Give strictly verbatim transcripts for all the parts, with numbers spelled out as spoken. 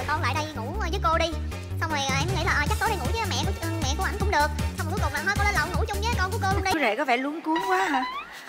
con lại đây ngủ với cô đi. Xong rồi em nghĩ là à, chắc tối đây ngủ với mẹ của mẹ của ảnh cũng được. Xong rồi cuối cùng là thôi con lên lầu ngủ chung với con của cô luôn đi. Chú rể có vẻ luống cuống quá hả?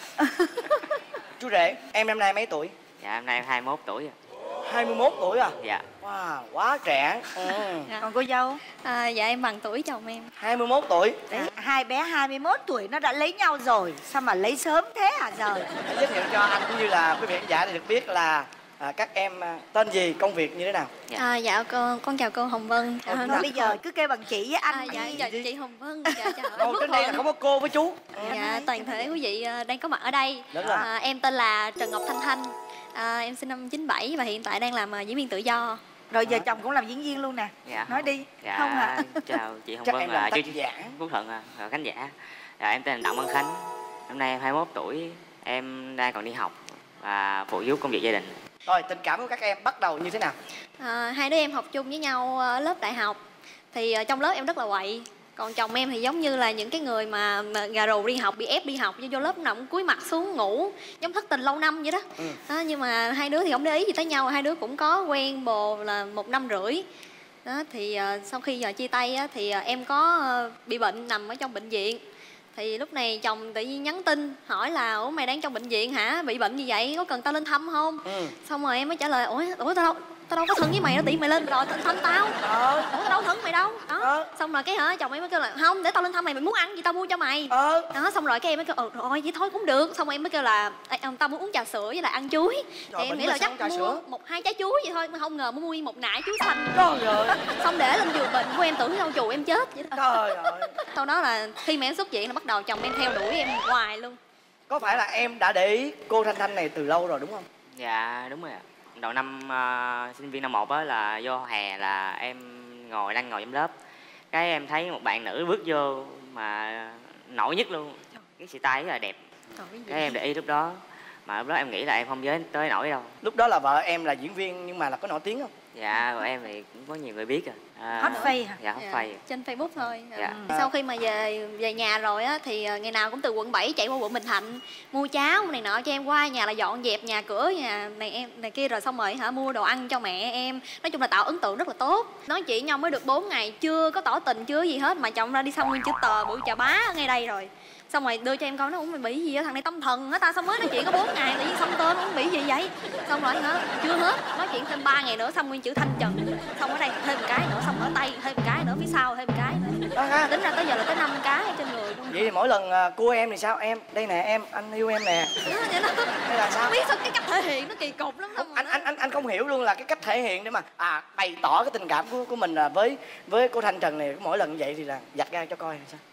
Chú rể, em năm nay mấy tuổi? Dạ em nay em hai mươi mốt tuổi. hai mươi mốt tuổi à? Dạ. Wow, quá trẻ. Ừ. Dạ. Còn cô dâu? À, dạ em bằng tuổi chồng em. hai mươi mốt tuổi. Đấy, hai bé hai mươi mốt tuổi nó đã lấy nhau rồi. Sao mà lấy sớm thế hả giờ? Hãy giới thiệu cho anh cũng như là quý vị khán giả để được biết là à, các em à, tên gì, công việc như thế nào? Dạ, à, dạ con, con chào cô Hồng Vân. Dạ, thôi bây giờ cứ kêu bằng chị với anh. À, dạ, dạ chị Hồng Vân. Dạ, chào Ngồi trên đây là không có cô với chú. Dạ, toàn thể quý vị đang có mặt ở đây. Đúng rồi. À, em tên là Trần Ngọc Thanh Thanh. À, em sinh năm chín bảy và hiện tại đang làm diễn viên tự do. Rồi giờ chồng cũng làm diễn viên luôn nè. Dạ. Nói đi. Dạ. Không hả? Chào chị Hồng Chắc Vân em là và chú tác giả. Phú Thuận và khán giả. Dạ, em tên là Đặng Văn Khánh. Năm nay em hai mươi mốt tuổi. Em đang còn đi học và phụ giúp công việc gia đình. Rồi tình cảm của các em bắt đầu như thế nào? À, hai đứa em học chung với nhau ở lớp đại học. Thì trong lớp em rất là quậy. Còn chồng em thì giống như là những cái người mà, mà gà rù đi học, bị ép đi học, vô lớp nào cũng cúi mặt xuống ngủ, giống thất tình lâu năm vậy đó. Ừ. Đó, nhưng mà hai đứa thì không để ý gì tới nhau, hai đứa cũng có quen bồ là một năm rưỡi. Đó, thì uh, sau khi giờ chia tay á, thì uh, em có uh, bị bệnh nằm ở trong bệnh viện. Thì lúc này chồng tự nhiên nhắn tin hỏi là ủa mày đang trong bệnh viện hả, bị bệnh như vậy có cần tao lên thăm không? Ừ. Xong rồi em mới trả lời ủa ủa tao đâu tao đâu có thân với mày đâu, tiện mày lên rồi tao thăm tao. Ờ. Ủa tao đâu thân mày đâu. Đó. Ờ. Xong rồi cái hả chồng em mới kêu là không, để tao lên thăm mày, mày muốn ăn gì tao mua cho mày. Ờ. Đó, xong rồi cái em mới kêu ờ rồi vậy thôi cũng được. Xong rồi em mới kêu là tao muốn uống trà sữa với lại ăn chuối. Rồi, thì em nghĩ là chắc mua sữa? một hai trái chuối vậy thôi, mà không ngờ mua mua một nải chuối xanh. Trời ơi. Xong để lên giường bệnh của em, tưởng đâu chù em chết vậy đó. Trời ơi. Sau đó là khi mà em xuất viện là bắt đầu chồng em theo đuổi em hoài luôn. Có phải là em đã để ý cô Thanh Thanh này từ lâu rồi đúng không? Dạ đúng rồi ạ. Đầu năm uh, sinh viên năm một á là vô hè là em ngồi đang ngồi trong lớp, cái em thấy một bạn nữ bước vô mà nổi nhất luôn, cái xì tay rất là đẹp. Cái em để ý lúc đó, mà lúc đó em nghĩ là em không giới tới nổi đâu. Lúc đó là vợ em là diễn viên nhưng mà là có nổi tiếng không? Dạ vợ em thì cũng có nhiều người biết rồi. À, hot face hả? Dạ hot dạ, face trên Facebook thôi. Dạ. Ừ. Sau khi mà về về nhà rồi á thì ngày nào cũng từ quận bảy chạy qua quận Bình Thạnh mua cháo này nọ cho em, qua nhà là dọn dẹp nhà cửa nhà này em này kia, rồi xong rồi hả mua đồ ăn cho mẹ em. Nói chung là tạo ấn tượng rất là tốt. Nói chuyện nhau mới được bốn ngày chưa có tỏ tình chưa gì hết mà chồng ra đi xong nguyên chữ tờ bự chà bá ở ngay đây rồi. Xong rồi đưa cho em coi nó cũng mày bị gì á, thằng này tâm thần á ta, sao mới nói chuyện có bốn ngày tự nhiên xong tên cũng bị gì vậy. Xong rồi hả chưa hết, nói chuyện thêm ba ngày nữa xong nguyên chữ Thanh Trần, xong ở đây thêm một cái nữa, xong ở tay thêm một cái nữa, phía sau thêm một cái nữa. Đó, tính ra tới giờ là tới năm cái trên người luôn. Vậy thì mỗi lần cua em thì sao? Em đây nè em, anh yêu em nè. Đó, vậy đó. Hay là sao? Biết sao cái cách thể hiện nó kỳ cục lắm. Không, anh anh anh anh không hiểu luôn là cái cách thể hiện để mà à bày tỏ cái tình cảm của của mình là với với cô Thanh Trần này, mỗi lần như vậy thì là vạch ra cho coi hay sao?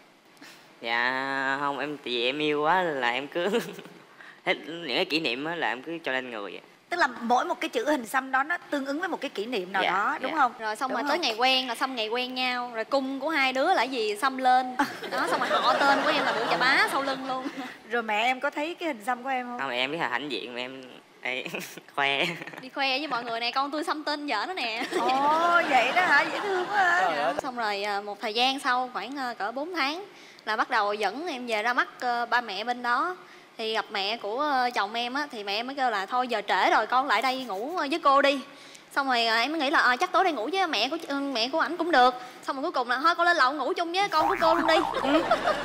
Dạ không, em tại vì em yêu quá là em cứ hết những cái kỷ niệm á là em cứ cho lên người. Tức là mỗi một cái chữ hình xăm đó nó tương ứng với một cái kỷ niệm nào dạ, đó đúng dạ. không? Rồi xong đúng rồi không? tới ngày quen là xong ngày quen nhau, rồi cung của hai đứa là gì xăm lên. Đó, xong rồi họ tên của em là bự chà bá sau lưng luôn. Rồi mẹ em có thấy cái hình xăm của em không? Không, em biết là hãnh diện mà em ê, khoe. Đi khoe với mọi người nè, con tôi xăm tên vợ nó nè. Ồ vậy đó hả, dễ thương quá hả? Trời ơi. Xong rồi một thời gian sau khoảng cỡ bốn tháng là bắt đầu dẫn em về ra mắt ba mẹ bên đó. Thì gặp mẹ của chồng em á, thì mẹ em mới kêu là thôi giờ trễ rồi, con lại đây ngủ với cô đi. Xong rồi em mới nghĩ là à, chắc tối đây ngủ với mẹ của mẹ của ảnh cũng được. Xong rồi cuối cùng là thôi con lên lầu ngủ chung với con của cô luôn đi. Ừ.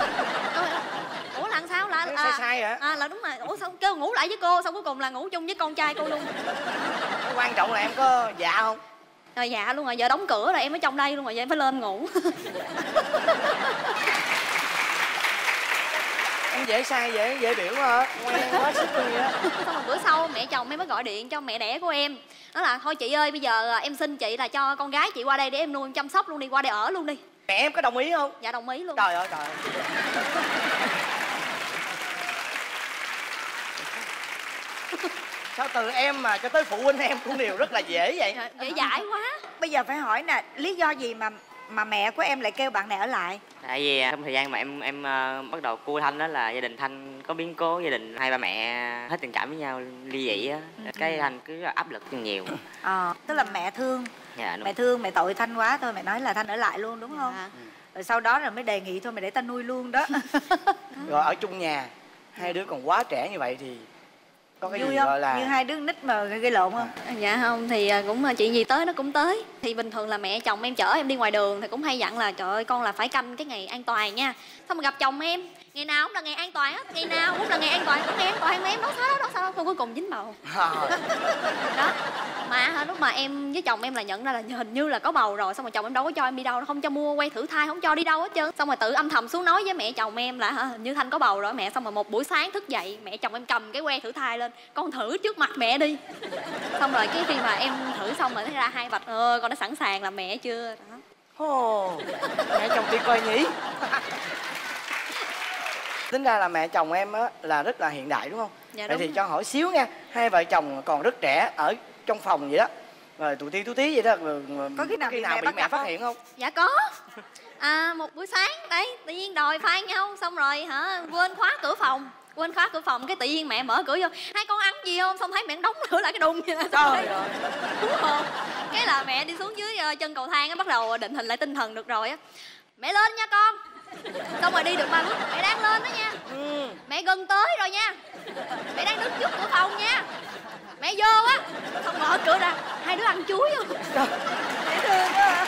Ủa là sao là à, sai sai hả? À là đúng rồi. Ủa xong kêu ngủ lại với cô, xong cuối cùng là ngủ chung với con trai cô luôn. Quan trọng là em có dạ không? Rồi dạ luôn rồi, giờ đóng cửa rồi em ở trong đây luôn rồi, giờ em phải lên ngủ. Em dễ sai dễ dễ biểu quá ngoan quá sức luôn vậy đó. Xong rồi bữa sau mẹ chồng em mới gọi điện cho mẹ đẻ của em, nói là thôi chị ơi bây giờ em xin chị là cho con gái chị qua đây để em nuôi em chăm sóc luôn đi, qua đây ở luôn đi. Mẹ em có đồng ý không? Dạ đồng ý luôn. Trời ơi trời ơi. Sao từ em mà cho tới phụ huynh em cũng đều rất là dễ vậy? Dễ dãi quá. Bây giờ phải hỏi nè, lý do gì mà mà mẹ của em lại kêu bạn này ở lại? Tại vì trong thời gian mà em em uh, bắt đầu cua Thanh đó là gia đình Thanh có biến cố, gia đình hai ba mẹ hết tình cảm với nhau, ly dị á. Ừ. Cái Thanh cứ áp lực nhiều. Ờ, tức là mẹ thương. Dạ, đúng. Mẹ thương, mẹ tội Thanh quá thôi, mẹ nói là Thanh ở lại luôn đúng không? Dạ. Rồi sau đó rồi mới đề nghị thôi mày để tao nuôi luôn đó. Rồi ở chung nhà, hai đứa còn quá trẻ như vậy thì Có cái vui gì không? gọi là Như hai đứa nít mà gây lộn không? Dạ không, thì cũng chuyện gì tới nó cũng tới. Thì bình thường là mẹ chồng em chở em đi ngoài đường thì cũng hay dặn là trời ơi con là phải canh cái ngày an toàn nha. Xong mà gặp chồng em ngày nào cũng là ngày an toàn hết, ngày nào cũng là ngày an toàn, cũng ngày an toàn mà em nói sao đó, nói sao đâu, không cuối cùng dính bầu. Đó. Mà lúc mà em với chồng em là nhận ra là hình như là có bầu rồi, xong rồi chồng em đâu có cho em đi đâu, không cho mua que thử thai, không cho đi đâu hết trơn. Xong rồi tự âm thầm xuống nói với mẹ chồng em là hình như Thanh có bầu rồi mẹ. Xong rồi một buổi sáng thức dậy mẹ chồng em cầm cái que thử thai lên, con thử trước mặt mẹ đi. Xong rồi cái khi mà em thử xong rồi thấy ra hai vạch, ờ con đã sẵn sàng làm mẹ chưa đó. Oh, mẹ chồng tuyệt vời nhỉ. Tính ra là mẹ chồng em á là rất là hiện đại đúng không? Dạ, vậy đúng. thì cho hỏi xíu nha, hai vợ chồng còn rất trẻ ở trong phòng vậy đó, rồi tụi ti tú tí vậy đó, rồi Có khi nào khi bị nào mẹ bị bắt mẹ gặp phát không? hiện không? Dạ có. À, một buổi sáng đấy tự nhiên đòi phan nhau, xong rồi hả quên khóa cửa phòng, quên khóa cửa phòng cái tự nhiên mẹ mở cửa vô, hai con ăn gì không, xong thấy mẹ đóng cửa lại cái đùng vậy. Trời ơi. Đúng không? Cái là mẹ đi xuống dưới uh, chân cầu thang á, bắt đầu định hình lại tinh thần được rồi á. Mẹ lên nha con. Xong rồi đi được ba bước, mẹ đang lên đó nha. Ừ. Mẹ gần tới rồi nha. Mẹ đang đứng trước cửa phòng nha. Mẹ vô á. Xong mở cửa ra, hai đứa ăn chuối không? Dễ thương quá.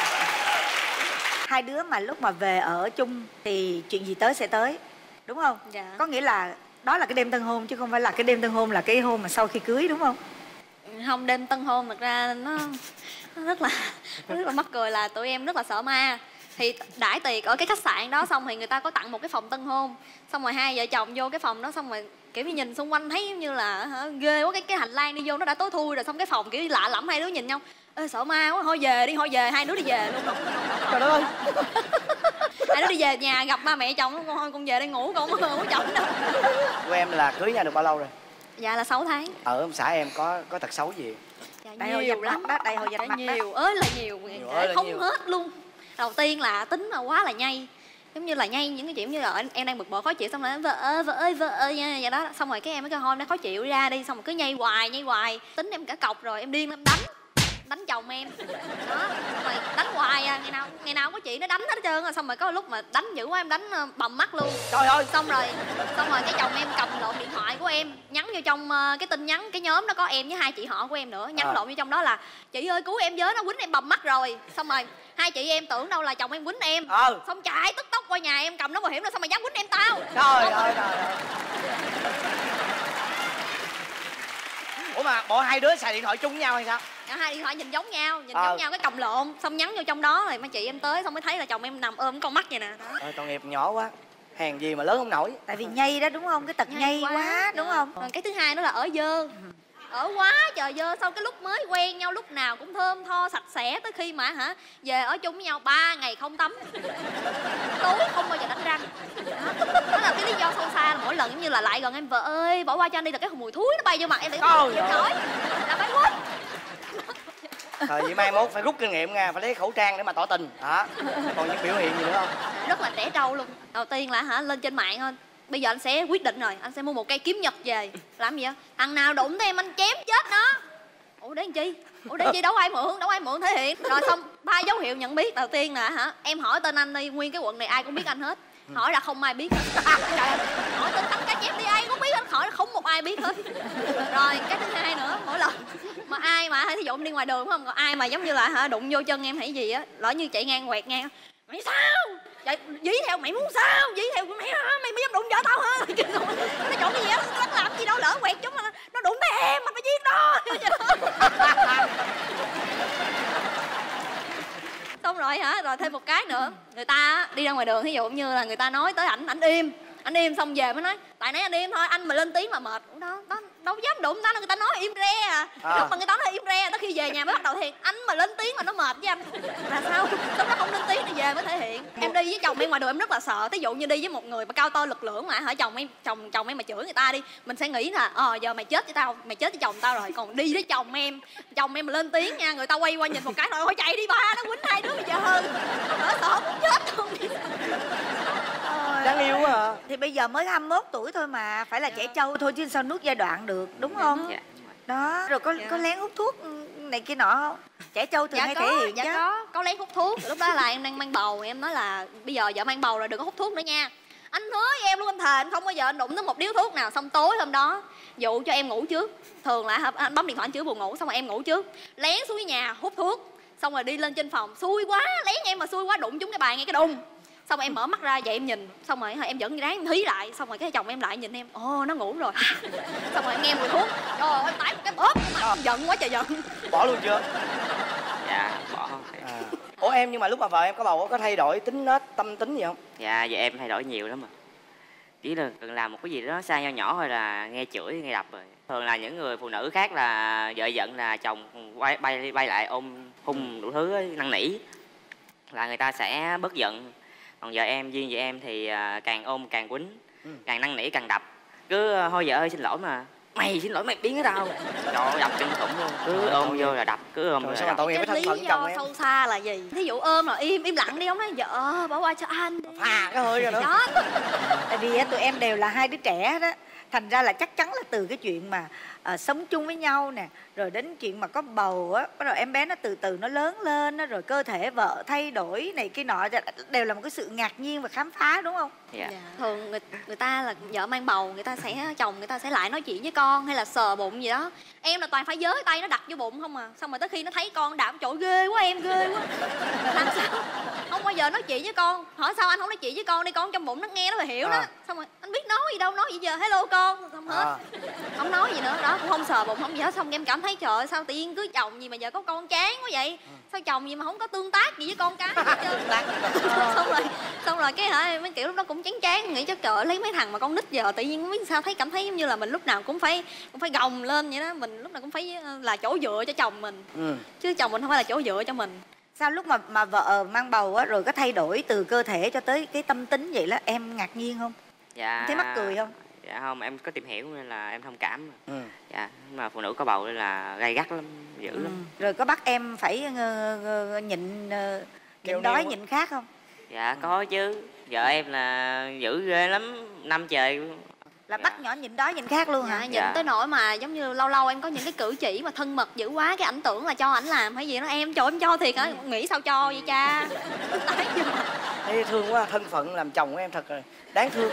Hai đứa mà lúc mà về ở chung thì chuyện gì tới sẽ tới, đúng không? Dạ. Có nghĩa là đó là cái đêm tân hôn chứ không phải là cái đêm tân hôn là cái hôm mà sau khi cưới, đúng không? Không, đêm tân hôn thật ra nó, nó rất là nó rất là mắc cười là tụi em rất là sợ ma. Thì đãi tiệc ở cái khách sạn đó xong thì người ta có tặng một cái phòng tân hôn, xong rồi hai vợ chồng vô cái phòng đó, xong rồi kiểu như nhìn xung quanh thấy như là hả, ghê quá, cái cái hành lang đi vô nó đã tối thui rồi, xong cái phòng kiểu lạ lẫm, hai đứa nhìn nhau ê sợ ma quá, thôi về đi, thôi về, hai đứa đi về luôn. Không, không, không, Trời đất ơi. hai đứa đi về nhà gặp ba mẹ chồng, con thôi con về đây ngủ, con không có chồng đâu. Của em là cưới nhau được bao lâu rồi? Dạ là sáu tháng. Ở ông xã em có có tật xấu gì? Dạ, Đại hội nhiều dập lắm mặt đó, đại hội dập Dạ, mặt đó. nhiều ơi là nhiều, Nhiều ơi là không nhiều. hết luôn. Đầu tiên là tính là quá là nhây, giống như là nhây những cái chuyện như là em, em đang bực bội khó chịu, xong rồi vợ ơi vợ ơi vợ ơi nha vậy đó, xong rồi cái em mới kêu thôi nó khó chịu ra đi, xong rồi cứ nhây hoài nhây hoài, tính em cả cọc rồi em điên em đánh đánh chồng em đó, xong rồi đánh hoài à, ngày nào ngày nào cũng có chị nó đánh hết trơn rồi, xong rồi có lúc mà đánh dữ quá em đánh bầm mắt luôn. Trời ơi. Xong rồi xong rồi cái chồng em cầm lộn điện thoại của em, nhắn vô trong uh, cái tin nhắn cái nhóm nó có em với hai chị họ của em nữa, nhắn À. lộn vô trong đó là chị ơi cứu em với, nó quýnh em bầm mắt rồi. Xong rồi hai chị em tưởng đâu là chồng em quýnh em, Ờ. xong chạy tức tốc qua nhà em cầm nón bảo hiểm rồi, xong mà dám quýnh em tao. Trời ơi trời ơi. Ủa mà bộ hai đứa xài điện thoại chung với nhau hay sao? Cả hai điện thoại nhìn giống nhau, nhìn Ờ. giống nhau cái cầm lộn, xong nhắn vô trong đó rồi mấy chị em tới xong mới thấy là chồng em nằm ôm con mắt vậy nè đó. Ơi tội nghiệp nhỏ quá, hèn gì mà lớn không nổi. Tại vì nhây đó đúng không? Cái tật nhây quá, đúng Dạ. không? Rồi cái thứ hai đó là ở dơ, ở quá trời dơ. Sau cái lúc mới quen nhau lúc nào cũng thơm tho sạch sẽ, tới khi mà hả về ở chung với nhau ba ngày không tắm, tối không bao giờ đánh răng đó. Đó là cái lý do sâu xa là mỗi lần giống như là lại gần em vợ ơi bỏ qua cho anh đi, là cái mùi thúi nó bay vô mặt em lại không chịu nổi là phải quýnh. Thời vậy mai mốt phải rút kinh nghiệm nha, phải lấy khẩu trang để mà tỏ tình hả? Còn những biểu hiện gì nữa không? Rất là trẻ trâu luôn. Đầu tiên là hả lên trên mạng thôi, bây giờ anh sẽ quyết định rồi, anh sẽ mua một cây kiếm nhật về làm gì á, thằng nào đụng tới em anh chém chết nó. Ủa để làm chi? Ủa để làm chi? Đâu ai mượn, đâu ai mượn thể hiện. Rồi xong ba dấu hiệu nhận biết. Đầu tiên là hả em hỏi tên anh đi, nguyên cái quận này ai cũng biết anh hết, hỏi là không ai biết. Trời ơi, hỏi tên Thanh Cá Chép đi ai cũng biết anh, hỏi là không một ai biết hết. Rồi cái thứ hai nữa, mỗi lần mà ai mà thí dụ em đi ngoài đường đúng không, còn ai mà giống như là hả đụng vô chân em hay gì á, lỡ như chạy ngang quẹt ngang, mày sao chạy dí theo, mày muốn sao dí theo mày hả, mày mới dám đụng vợ tao hả? Nó trộn cái gì á, nó làm gì đâu, lỡ quẹt chúng mà nó đụng tới em mà phải giết nó. Xong rồi hả, rồi thêm một cái nữa, người ta đi ra ngoài đường thí dụ như là người ta nói tới ảnh, ảnh im anh im xong về mới nói tại nãy anh im thôi, anh mà lên tiếng là mệt. Ủa đó, đó đâu dám đụng ta, người ta nói im re à, à. lúc mà người ta nói im re tới khi về nhà mới bắt đầu thiệt, anh mà lên tiếng là nó mệt với anh là sao, lúc đó không lên tiếng thì về mới thể hiện. Em đi với chồng em ngoài đường em rất là sợ, ví dụ như đi với một người mà cao to lực lưỡng mà hả chồng em chồng chồng em mà chửi người ta đi, mình sẽ nghĩ là ờ giờ mày chết với tao, mày chết với chồng tao rồi. Còn đi với chồng em, chồng em mà lên tiếng nha, người ta quay qua nhìn một cái rồi thôi chạy đi ba, nó quýnh hai đứa bây giờ hơn, đỡ sợ muốn chết luôn. Đáng yêu quá à. Thì bây giờ mới hai mươi mốt tuổi thôi mà, phải là trẻ trâu thôi chứ sao nuốt giai đoạn được, đúng không? Dạ. Đó, rồi có Dạ. có lén hút thuốc này kia nọ không? Trẻ trâu thường Dạ hay có, thể hiện dạ chứ. có, có lén hút thuốc. Lúc đó là em đang mang bầu, em nói là bây giờ vợ mang bầu rồi đừng có hút thuốc nữa nha. Anh hứa với em luôn, anh thề anh không bao giờ anh đụng tới một điếu thuốc nào. Xong tối hôm đó dụ cho em ngủ trước. Thường là anh bấm điện thoại anh chửi buồn ngủ, xong rồi em ngủ trước, lén xuống dưới nhà hút thuốc, xong rồi đi lên trên phòng. Xui quá, lén em mà xui quá đụng trúng cái bàn ngay cái đùng. Xong rồi em mở mắt ra vậy em nhìn, xong rồi em vẫn ráng em thí lại, xong rồi cái chồng em lại nhìn em, ồ nó ngủ rồi. Xong rồi em nghe mùi thuốc, trời ơi em tải một cái bóp mà giận quá trời giận. Bỏ luôn chưa? Dạ bỏ. À. Ủa em, nhưng mà lúc mà vợ em có bầu có thay đổi tính nết tâm tính gì không? Dạ vợ em thay đổi nhiều lắm mà. Chỉ là cần làm một cái gì đó sai nho nhỏ thôi là nghe chửi nghe đập rồi. Thường là những người phụ nữ khác là vợ giận là chồng bay bay bay lại ôm hung đủ thứ ấy, năn nỉ là người ta sẽ bớt giận. Còn vợ em, riêng vợ em thì càng ôm càng quýnh, ừ. càng năn nỉ càng đập. Cứ thôi vợ ơi xin lỗi mà mày xin lỗi mày biến cái tao. Trời ơi đập kinh khủng luôn. Cứ ôm vô là đập, cứ ôm vô là đập. Tội nghiệp với thân phận chồng em. Sâu xa là gì? Thí dụ ôm là im im lặng đi, ông nói vợ bỏ qua cho anh đi. Phà cái hơi rồi đó. Đó. Tại vì tụi em đều là hai đứa trẻ đó, thành ra là chắc chắn là từ cái chuyện mà à, sống chung với nhau nè, rồi đến chuyện mà có bầu á, bắt đầu em bé nó từ từ nó lớn lên á, rồi cơ thể vợ thay đổi này kia nọ, đều là một cái sự ngạc nhiên và khám phá, đúng không? Dạ. Dạ. Thường người, người ta là vợ mang bầu, người ta sẽ chồng người ta sẽ lại nói chuyện với con hay là sờ bụng gì đó. Em là toàn phải giới tay nó đặt vô bụng không à. Xong rồi tới khi nó thấy con đạp, trời ghê quá em, ghê quá. Làm sao không bao giờ nói chuyện với con. Hỏi sao anh không nói chuyện với con đi, con trong bụng nó nghe nó mà hiểu à. đó. Xong rồi anh biết nói gì đâu, nói gì giờ hello con không hết à. Không nói gì nữa đó, cũng không sờ bụng không gì hết. Xong em cảm thấy trời ơi, sao tự nhiên cứ chồng gì mà giờ có con chán quá vậy. Sao chồng gì mà không có tương tác gì với con cái hết trơn. xong rồi xong rồi cái hả mấy kiểu lúc đó cũng chán chán, nghĩ chắc trời lấy mấy thằng mà con nít giờ tự nhiên không biết sao thấy cảm thấy giống như là mình lúc nào cũng phải cũng phải gồng lên vậy đó. Mình lúc nào cũng phải là chỗ dựa cho chồng mình, ừ. chứ chồng mình không phải là chỗ dựa cho mình. Sao lúc mà mà vợ mang bầu á, rồi có thay đổi từ cơ thể cho tới cái tâm tính vậy đó, em ngạc nhiên không? Dạ. Em thấy mắc cười không? Dạ không, em có tìm hiểu nên là em thông cảm. Ừ. Dạ, mà phụ nữ có bầu nên là gay gắt lắm, dữ ừ. lắm. Rồi có bắt em phải uh, uh, nhịn uh, nhịn đói nhịn khát không? Dạ có chứ, vợ em là dữ ghê lắm, năm trời là dạ. bắt nhỏ nhịn đói nhịn khát luôn dạ, hả? Nhịn dạ. tới nỗi mà giống như lâu lâu em có những cái cử chỉ mà thân mật dữ quá, cái ảnh tưởng là cho ảnh làm hay gì đó. Em trời em cho thiệt hả? Nghĩ sao cho vậy cha. Tái chưa? Ê, thương quá, thân phận làm chồng của em thật rồi đáng thương.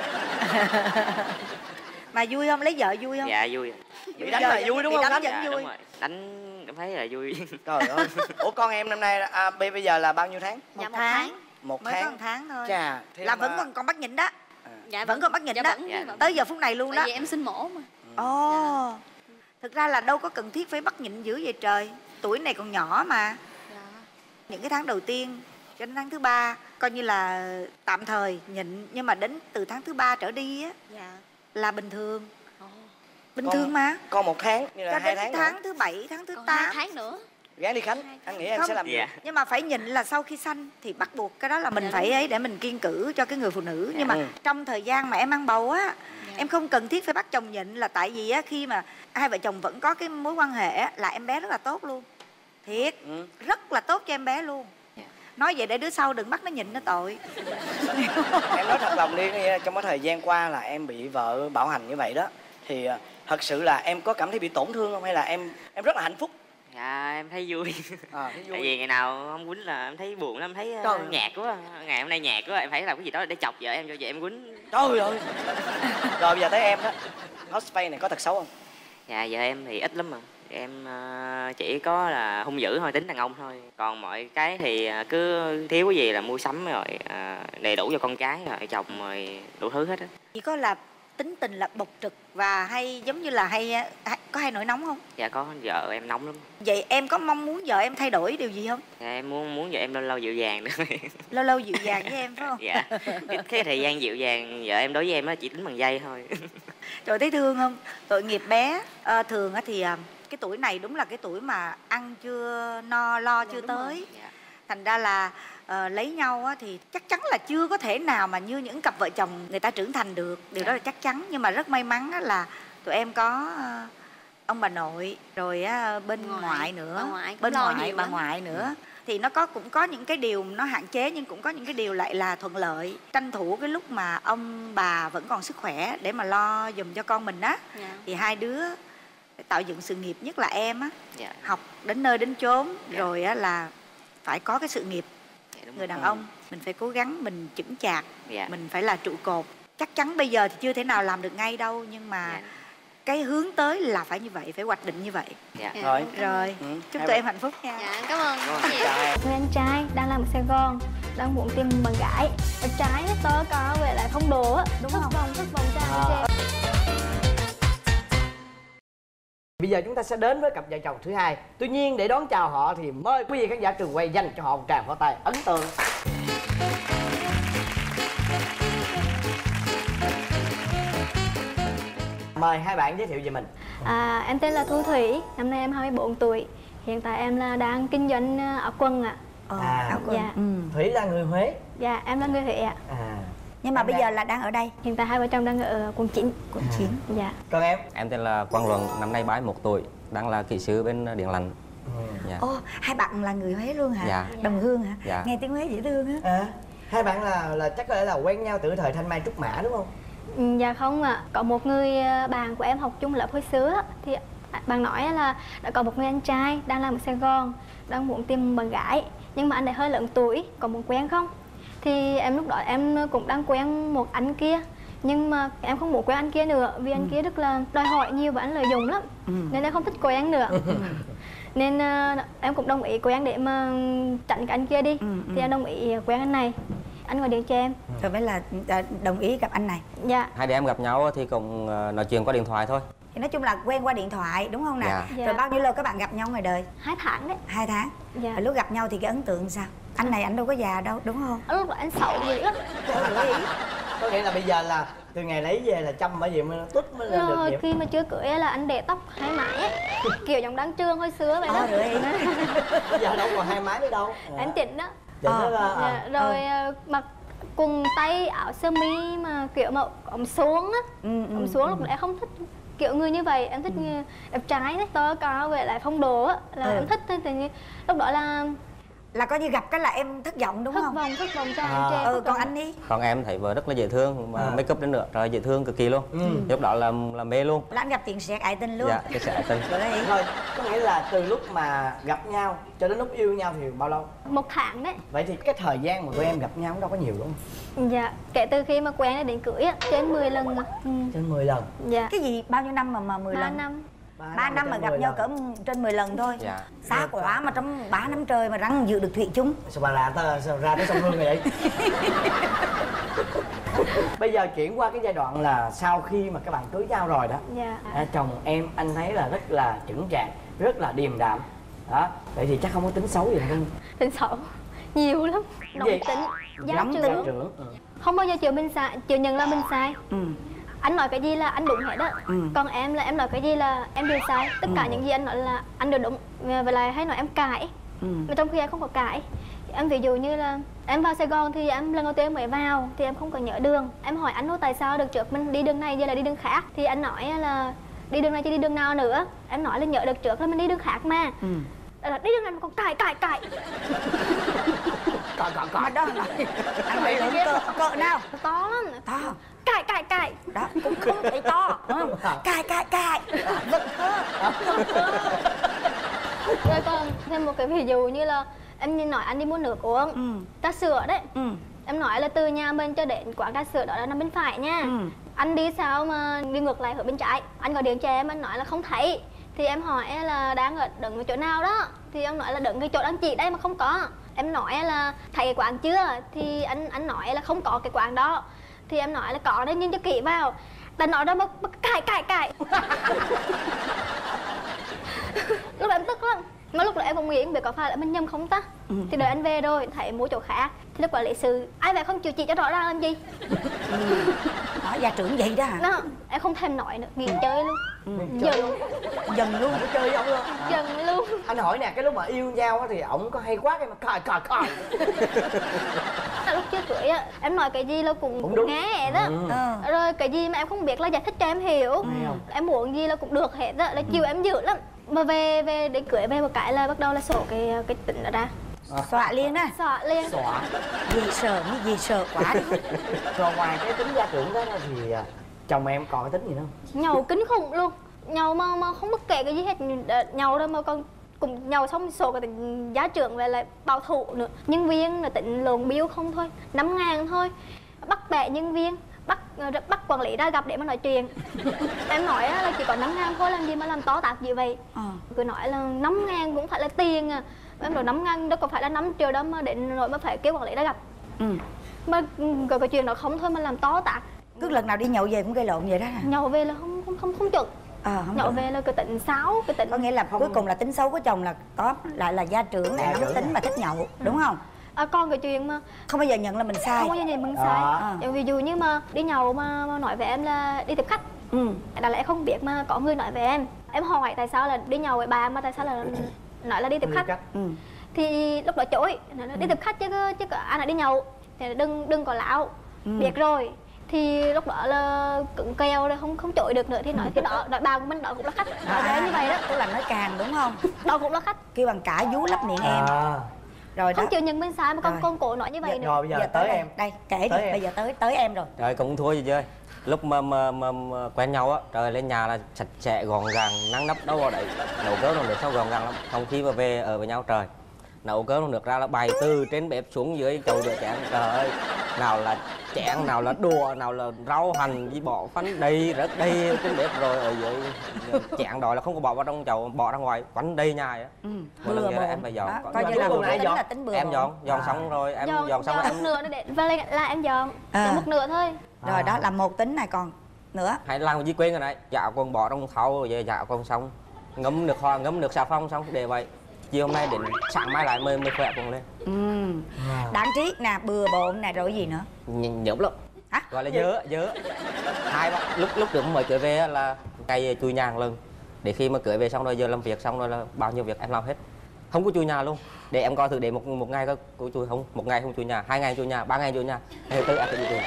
Mà vui không? Lấy vợ vui không? Dạ vui. Bị đánh là vui đúng không? Đánh Đánh vẫn dạ, vui. Đánh em thấy là vui. Trời ơi. Ủa con em năm nay à, bây giờ là bao nhiêu tháng? Một dạ, một tháng. tháng. Một mới tháng. có một tháng thôi. Chà, là vẫn còn còn bắt nhịn đó. À. Dạ vẫn còn bắt nhịn dạ, đó. vẫn, dạ. Tới giờ phút này luôn đó. Tại vì em sinh mổ mà. Ồ. Oh. Dạ. Thực ra là đâu có cần thiết phải bắt nhịn dữ vậy trời. Tuổi này còn nhỏ mà. Dạ. Những cái tháng đầu tiên cho đến tháng thứ ba coi như là tạm thời nhịn, nhưng mà đến từ tháng thứ ba trở đi á dạ. là bình thường. Oh. Bình con, thường mà. Con một tháng như là cho hai đến tháng tháng nữa. thứ bảy, tháng thứ còn tám. hai tháng nữa. Gán đi Khánh, anh nghĩ em Không. sẽ làm gì? Dạ. Nhưng mà phải nhịn là sau khi sanh thì bắt buộc cái đó là mình dạ, phải ấy để mình kiêng cữ cho cái người phụ nữ. Dạ. Nhưng mà ừ. trong thời gian mà em mang bầu á, dạ. em không cần thiết phải bắt chồng nhịn, là tại vì á khi mà hai vợ chồng vẫn có cái mối quan hệ á, là em bé rất là tốt luôn. Thiệt, ừ. rất là tốt cho em bé luôn. dạ. Nói vậy để đứa sau đừng bắt nó nhịn nó tội. Em nói thật lòng đi, trong cái thời gian qua là em bị vợ bạo hành như vậy đó, thì thật sự là em có cảm thấy bị tổn thương không, hay là em em rất là hạnh phúc? Dạ em thấy vui. À, thấy vui. Tại vì ngày nào không quýnh là em thấy buồn lắm, em thấy Trời uh, nhạt quá. Ngày hôm nay nhạt quá, em phải làm cái gì đó để chọc vợ em cho vợ em quýnh. Trời ơi. Rồi bây giờ tới em đó, Hotface này có tật xấu không? Dạ vợ em thì ít lắm mà. Em uh, chỉ có là hung dữ thôi, tính đàn ông thôi. Còn mọi cái thì uh, cứ thiếu cái gì là mua sắm rồi uh, đầy đủ cho con cái rồi chồng rồi đủ thứ hết á. Chỉ có là tính tình là bộc trực và hay giống như là hay, hay có hay nổi nóng không? Dạ có, vợ em nóng lắm. Vậy em có mong muốn vợ em thay đổi điều gì không? Dạ em muốn muốn vợ em lâu lâu dịu dàng nữa. Lâu lâu dịu dàng với em phải không? Dạ. Cái, cái thời gian dịu dàng vợ em đối với em á chỉ tính bằng giây thôi. Trời thấy thương không? Tội nghiệp bé. À, thường á thì cái tuổi này đúng là cái tuổi mà ăn chưa no lo dạ, chưa tới. dạ. Thành ra là uh, lấy nhau á, thì chắc chắn là chưa có thể nào mà như những cặp vợ chồng người ta trưởng thành được. Điều dạ. đó là chắc chắn. Nhưng mà rất may mắn là tụi em có uh, ông bà nội, rồi uh, bên ngoại, ngoại nữa, bà ngoại bên ngoại bà lắm. ngoại nữa. Ừ. Thì nó có cũng có những cái điều nó hạn chế, nhưng cũng có những cái điều lại là thuận lợi. Tranh thủ cái lúc mà ông bà vẫn còn sức khỏe để mà lo giùm cho con mình á. Dạ. Thì hai đứa tạo dựng sự nghiệp, nhất là em á. Dạ. Học đến nơi đến chốn, dạ. rồi á là phải có cái sự nghiệp. Người đàn ông mình phải cố gắng, mình chững chạc, Dạ. mình phải là trụ cột. Chắc chắn bây giờ thì chưa thể nào làm được ngay đâu, nhưng mà Dạ. cái hướng tới là phải như vậy, phải hoạch định như vậy. Dạ. Dạ. Rồi. Rồi, Ừ, chúc hai tụi bạn. em hạnh phúc nha. Dạ, cảm ơn. Rồi, Nhiều. chào em. Người anh trai đang làm ở Sài Gòn, đang muốn tìm bạn gái. Em trai tớ có về lại phong độ á, đúng không? Thất vọng, thất vọng cha anh À. chị. Bây giờ chúng ta sẽ đến với cặp vợ chồng thứ hai. Tuy nhiên để đón chào họ thì mời quý vị khán giả trường quay dành cho họ một tràng pháo tay ấn tượng. Mời hai bạn giới thiệu về mình. À, em tên là Thu Thủy, năm nay em hai mươi bốn tuổi. Hiện tại em là đang kinh doanh ờ, áo quần ạ. Ờ, À, áo quần. dạ. Ừ. Thủy là người Huế. Dạ, em là người Huế ạ. À. Nhưng mà Em bây đang- giờ là đang ở đây, Hiện tại hai vợ chồng đang ở quận chín. quận chín. Dạ. Còn em? Em tên là Quang Luận, năm nay ba mươi mốt tuổi, đang là kỹ sư bên điện lạnh. Ừ. Dạ. Ô, hai bạn là người Huế luôn hả? Dạ. Đồng hương hả? Dạ. Nghe tiếng Huế dễ thương á. À, hai bạn là là chắc có lẽ là quen nhau từ thời Thanh Mai Trúc Mã đúng không? Ừ, dạ không ạ. Có một người ờ, bạn của em học chung lớp hồi xưa á, thì bạn nói là đã có một người anh trai đang làm ở Sài Gòn, đang muốn tìm bạn gái, nhưng mà anh ấy hơi lớn tuổi, có muốn quen không? Thì em lúc đó em cũng đang quen một anh kia, nhưng mà em không muốn quen anh kia nữa vì anh kia rất là đòi hỏi nhiều và anh lợi dụng lắm, Ừ. nên em không thích quen nữa. Nên ờ, em cũng đồng ý quen để mà tránh cái anh kia đi. Ừ, ừ. Thì em đồng ý quen anh này. Anh gọi điện cho em. Rồi mới là à, đồng ý gặp anh này. Dạ. Hai đứa em gặp nhau thì cũng ờ, nói chuyện qua điện thoại thôi. Thì nói chung là quen qua điện thoại đúng không nè? Dạ. Dạ. Rồi bao nhiêu lâu các bạn gặp nhau ngoài đời? Hai tháng đấy. Hai tháng. Dạ. Rồi lúc gặp nhau thì cái ấn tượng sao? Anh này anh đâu có già đâu đúng không? Ở lúc đó anh xấu dữ lắm. Có nghĩa là bây giờ là từ ngày lấy về là chăm bởi vì mới tút mới lên được Rồi vậy. khi mà chưa cưới á là anh để tóc hai mái ấy. Kiểu giống đáng trương hồi xưa vậy đó. Ờ, rồi. Bây giờ đâu còn hai mái nữa đâu. Anh chỉnh đó. Chỉnh Ờ. đó là Dạ, rồi ờ, mặc quần tây áo sơ mi mà kiểu mà ống xuống á. Ừ, ừ, Ống xuống ừ. lúc đó em không thích kiểu người như vậy, em thích người đẹp trai đấy, to cao về lại phong độ á là Ừ. em thích thôi. Thì như- lúc đó là Là coi như gặp cái là em thất vọng đúng thất không? vọng, thất vọng cho À. anh trai. Ừ, thất còn vọng. anh đi Còn em thấy vợ rất là dễ thương, mà À. make up đến nữa, rồi dễ thương cực kỳ luôn. Ừ. Lúc đó là là mê luôn. là anh gặp chuyện sẹt ái tình luôn. Dạ, cái sẽ tình. Rồi đấy. Thôi, có nghĩa là từ lúc mà gặp nhau cho đến lúc yêu nhau thì bao lâu? Một tháng đấy. Vậy thì cái thời gian mà tụi em gặp nhau cũng đâu có nhiều đúng không? Dạ, kể từ khi mà quen đến cưới á, trên mười lần mà. Ừ. Trên mười lần. Dạ. Cái gì bao nhiêu năm mà mà mười ba lần? năm. Ba năm mà trên gặp mười nhau lần. cỡ trên mười lần thôi. Dạ. Xa quá mà trong ba năm trời mà răng giữ được thủy chung. Sao bà ra, ta, sao ra tới sông Hương rồi vậy? Bây giờ chuyển qua cái giai đoạn là sau khi mà các bạn cưới nhau rồi đó, Dạ. à, chồng em anh thấy là rất là chững chạc, rất là điềm đạm đó. Vậy thì chắc không có tính xấu gì đâu. Tính xấu nhiều lắm, nóng Gì? tính, gia Nóng trưởng, Gia trưởng. Ừ. không bao giờ chịu mình sai, chịu nhận là mình sai. Ừ. Anh nói cái gì là anh đúng hết đó. Ừ. Còn em là em nói cái gì là em đều sai. Tất cả Ừ. những gì anh nói là anh đều đúng. Và lại hay nói em cãi, Ừ. mà trong khi em không có cãi. Em ví dụ như là em vào Sài Gòn thì em lần đầu tiên mới vào thì em không có nhớ đường. Em hỏi anh tại sao được trước mình đi đường này giờ là đi đường khác, thì anh nói là đi đường này chứ đi đường nào nữa. Em nói là nhớ được trước là mình đi đường khác mà. Ừ. Là đi đường này mà còn cãi cãi cãi. Còn, còn, còn. Mà đó là anh phải lớn cỡ, cỡ nào? To lắm. To. Cãi cãi cãi. Đó cũng không thấy to. Đúng không? Cài cài cài. Vật thơ. Rồi còn thêm một cái ví dụ như là em nói anh đi mua nước uống, Ừ. trà sữa đấy. Ừ. Em nói là từ nhà mình cho đến quán trà sữa đó là nằm bên phải nha. Ừ. Anh đi sao mà đi ngược lại hướng bên trái. Anh gọi điện cho em, anh nói là không thấy. Thì em hỏi là đang ở đứng ở chỗ nào đó. Thì em nói là đứng cái chỗ đang chỉ đây mà không có. Em nói là thấy cái quán chưa. Thì anh anh nói là không có cái quán đó. Thì em nói là có đấy nhưng cho kỹ vào. Đàn nói đó mà, mà cãi cãi cãi. Lúc đó em tức lắm. Mà lúc đó em cũng nghĩ không biết có phải là mình nhầm không ta. Ừ. Thì đợi anh về rồi thấy mua chỗ khác. Thì lúc đó lý sự ai về không chịu chị cho rõ ràng làm gì. Đó, gia trưởng vậy đó hả? Đó, em không thèm nói nữa, nghiện chơi luôn. Ừ. Dần, Dần luôn. Có chơi với ông luôn. dần luôn. Anh hỏi nè, cái lúc mà yêu nhau á thì ổng có hay quá cái mà còi còi còi. À, lúc chưa cưới á, em nói cái gì là cũng, Cũng đúng. nghe hết á. Ừ. Ờ. Rồi cái gì mà em không biết là giải thích cho em hiểu. Hay không? Em muốn gì là cũng được hết á, là chiều em dữ lắm. Mà về về để cưới về một cái là bắt đầu là sổ cái cái tính đó ra. Xọa liền đó. Xóa liền. Xõa. Gì sợ như gì sợ quá đi. Rồi ngoài cái tính gia trưởng đó ra thì à, chồng em còn cái tính gì nữa không? Nhậu kinh khủng luôn. Nhậu mà mà không bất kể cái gì hết, nhậu đâu mà còn cùng nhau xong sổ cái tính giá trưởng về lại bảo thủ nữa. Nhân viên là tính lộn bill không thôi, năm ngàn thôi, bắt bẻ nhân viên, bắt bắt quản lý ra gặp để mà nói chuyện. Em nói là chỉ có năm ngàn thôi, làm gì mà làm to tát như vậy. À. Cứ nói là năm ngàn cũng phải là tiền à. Em nói năm ngàn đó có phải là năm triệu đâu mà đến rồi mà phải kêu quản lý ra gặp. Ừ. Mà cái, cái chuyện đó không thôi mà làm to tát. Cứ lần nào đi nhậu về cũng gây lộn vậy đó hả? Nhậu về là không không không không chuẩn. À, nhậu được. Về là cái tính xấu, cái tính có nghĩa là không... cuối cùng là tính xấu của chồng là có lại là gia trưởng này, nóng tính mà thích nhậu, ừ. đúng không? À, còn cái chuyện mà không bao giờ nhận là mình sai. Không bao giờ nhận mình sai. À. Ví dụ như mà đi nhậu mà, mà nói về em là đi tiếp khách. Ừ. Đã lẽ không biết mà có người nói về em. Em hỏi tại sao là đi nhậu với bà mà tại sao là nói là đi tiếp khách. Ừ. Thì lúc đó chối, nói là đi tiếp khách chứ chứ anh là đi nhậu thì đừng đừng có láo. Ừ. Biết rồi. Thì lúc đó là cứng keo rồi không không chối được nữa thì nói cái đó đợi bà của mình đó cũng là khách. À, như vậy đó. Tức là nói càng đúng không? Đó cũng là khách. Kêu bằng cả vú lấp miệng em. À. Rồi không đó. chịu nhận bên sai mà con rồi. Con cổ nói như vậy dạ, nữa. Rồi bây giờ, giờ tới, tới em. Đây kể đi, em. Bây giờ tới tới em rồi. Trời cũng thua gì chơi. Lúc mà, mà, mà, mà quen nhau á, trời lên nhà là sạch sẽ gọn gàng, nắng nắp đâu vào đấy, nấu cơm nó được sao gọn gàng lắm. Không khi mà về ở với nhau trời, nấu cơm nó được ra là bày từ trên bếp xuống dưới chậu rửa chén, trời ơi, nào là chén, nào là đùa, nào là rau hành với bỏ phấn đầy rất đầy trên bếp, rồi ở dưới chén đó là không có bỏ vào trong chậu, bỏ ra ngoài quánh đầy nhà á. Ừ. Một lần nữa em phải dọn. Coi như là tính là tính bừa. Em dọn, dọn à. xong rồi em dọn, dọn xong dọn em một nửa để và lên là em dọn, à. Dọn một nửa thôi. Rồi à. Đó là một tính này, còn nữa. Hãy làm gì quên rồi này, dạo con bỏ trong thau về dạo con xong, ngấm nước hoa, ngấm nước xà phòng xong để vậy. Chiều hôm nay đến sáng mai lại mới mới khỏe con lên. Ừ. Wow. Đáng tiếc nè, bừa bộn nè, rồi gì nữa? Nh nhớm lắm. Hả? Gọi là dớ, dớ. Hai ba lúc lúc trước mới cưới về là ngày chui nhà lần. Để khi mà cưới về xong rồi giờ làm việc xong rồi là bao nhiêu việc em làm hết. Không có chui nhà luôn. Để em coi thử để một một ngày có chui không, một ngày không chui nhà, hai ngày chui nhà, ba ngày chui nhà. Hay tới em phải chui.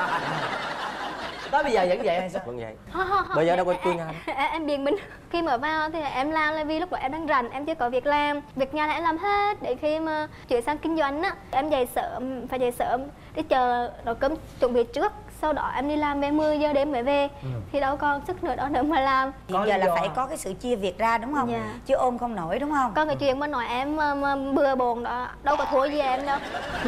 Tới bây giờ vẫn vậy hay sao? Vẫn vậy. Không, không, không. Bây giờ đâu có chui nhà. Em, em biện minh. Khi mở vào thì em làm là vì lúc đó em đang rảnh, em chưa có việc làm. Việc nhà là em làm hết. Để khi mà chuyển sang kinh doanh á, em dậy sớm, phải dậy sớm đi chờ nấu cơm chuẩn bị trước. Sau đó em đi làm về mười giờ đêm mới về. Ừ. Thì đâu còn sức nữa đó nữa mà làm. Hiện giờ là phải có cái sự chia việc ra đúng không? Dạ. Chứ ôm không nổi đúng không? Còn cái chuyện mà nói em mà, mà bừa bộn đó, đâu có thua gì em đâu.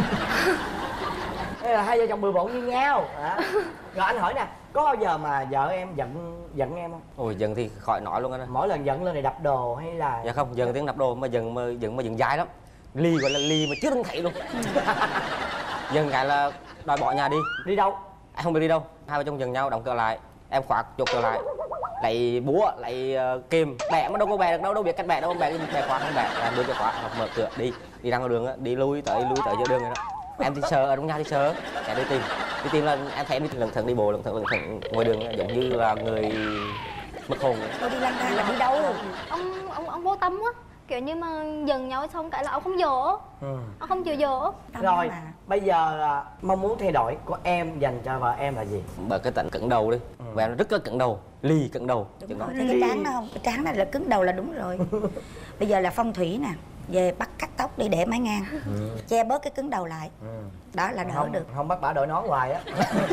Đây là hai vợ chồng bừa bộn như nhau. À. Rồi anh hỏi nè, có bao giờ mà vợ em giận giận em không? Ôi giận thì khỏi nói luôn anh ơi. Mỗi lần giận lên này đập đồ hay là? Dạ không, giận tiếng đập đồ mà giận mà giận mà giận dai lắm. Ly gọi là ly mà chưa từng thấy luôn. Giận cái là đòi bỏ nhà đi. Đi đâu? Em không biết đi đâu. Hai vợ chồng giận nhau đóng cửa lại, em khóa chốt cửa lại, lại búa lại uh, kìm bẻ mà đâu có bẻ được đâu, đâu biết cách bẻ đâu, bẻ bẻ khóa không bẻ, em đưa cho khóa mở cửa đi, đi ra ngoài đường á, đi lui tới lui tới giữa đường này đó. Em thì sợ ở trong nhà thì sợ, em đi tìm, đi tìm là em thấy em đi lần thận đi bộ lần thận lần thận ngoài đường giống như là người mất hồn. Tôi đi lang thang là đi đâu? Ông ông ông vô tâm quá. Kiểu như mà dần nhau xong cái là ông không dỗ. Ừ. Ông không chịu dỗ. Rồi, bây giờ là mong muốn thay đổi của em dành cho vợ em là gì? Bởi cái tận cứng đầu đi. Ừ. Và em rất có cứng đầu, ly cứng đầu. Đúng rồi, thấy cái trán đó không? Cái trán này là cứng đầu là đúng rồi. Bây giờ là phong thủy nè, về bắt cắt tóc đi để mái ngang. Ừ. Che bớt cái cứng đầu lại. Ừ. Đó là đỡ không, được. Không bắt bả đội nón hoài á.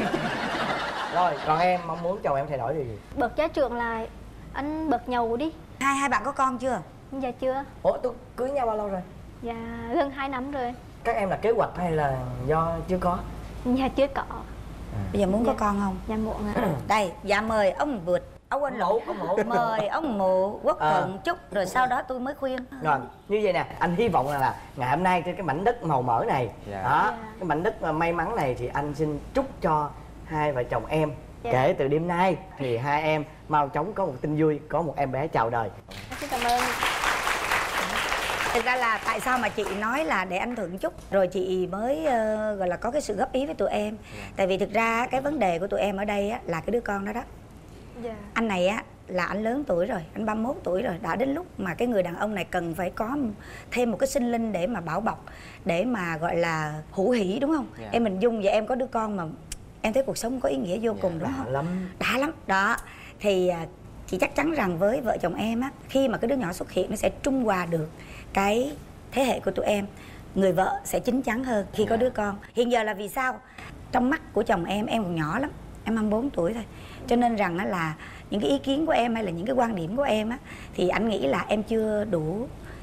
Rồi, còn em mong muốn chồng em thay đổi điều gì? Bớt giá trưởng lại, anh bớt nhậu đi. Hai hai bạn có con chưa? Dạ chưa. Ủa, tôi cưới nhau bao lâu rồi? Dạ gần hai năm rồi. Các em là kế hoạch hay là do chưa có? Dạ chưa có. À. Bây giờ muốn dạ. có con không? Dạ muộn ạ. À. Đây, dạ mời ông Vượt. Ông quên lộn, mời ông Mụ Quốc Thuận à. Chút rồi sau đó tôi mới khuyên. Rồi, như vậy nè, anh hy vọng là, là ngày hôm nay trên cái mảnh đất màu mỡ này, yeah. đó, yeah. cái mảnh đất may mắn này thì anh xin chúc cho hai vợ chồng em yeah. kể từ đêm nay thì hai em mau chóng có một tin vui, có một em bé chào đời. Xin cảm ơn. Thực ra là tại sao mà chị nói là để anh Thuận chút rồi chị mới uh, gọi là có cái sự góp ý với tụi em. Yeah. Tại vì thực ra cái vấn đề của tụi em ở đây á, là cái đứa con đó đó. Yeah. Anh này á là anh lớn tuổi rồi, anh ba mươi mốt tuổi rồi, đã đến lúc mà cái người đàn ông này cần phải có thêm một cái sinh linh để mà bảo bọc, để mà gọi là hữu hỷ đúng không? Yeah. Em mình dung và em có đứa con mà em thấy cuộc sống có ý nghĩa vô cùng. Yeah, đúng không? Lắm. Đã lắm. Đó. Thì chị chắc chắn rằng với vợ chồng em á, khi mà cái đứa nhỏ xuất hiện nó sẽ trung hòa được cái thế hệ của tụi em. Người vợ sẽ chín chắn hơn khi yeah. có đứa con. Hiện giờ là vì sao? Trong mắt của chồng em, em còn nhỏ lắm, em hai mươi bốn tuổi thôi. Cho nên rằng là những cái ý kiến của em hay là những cái quan điểm của em á, thì anh nghĩ là em chưa đủ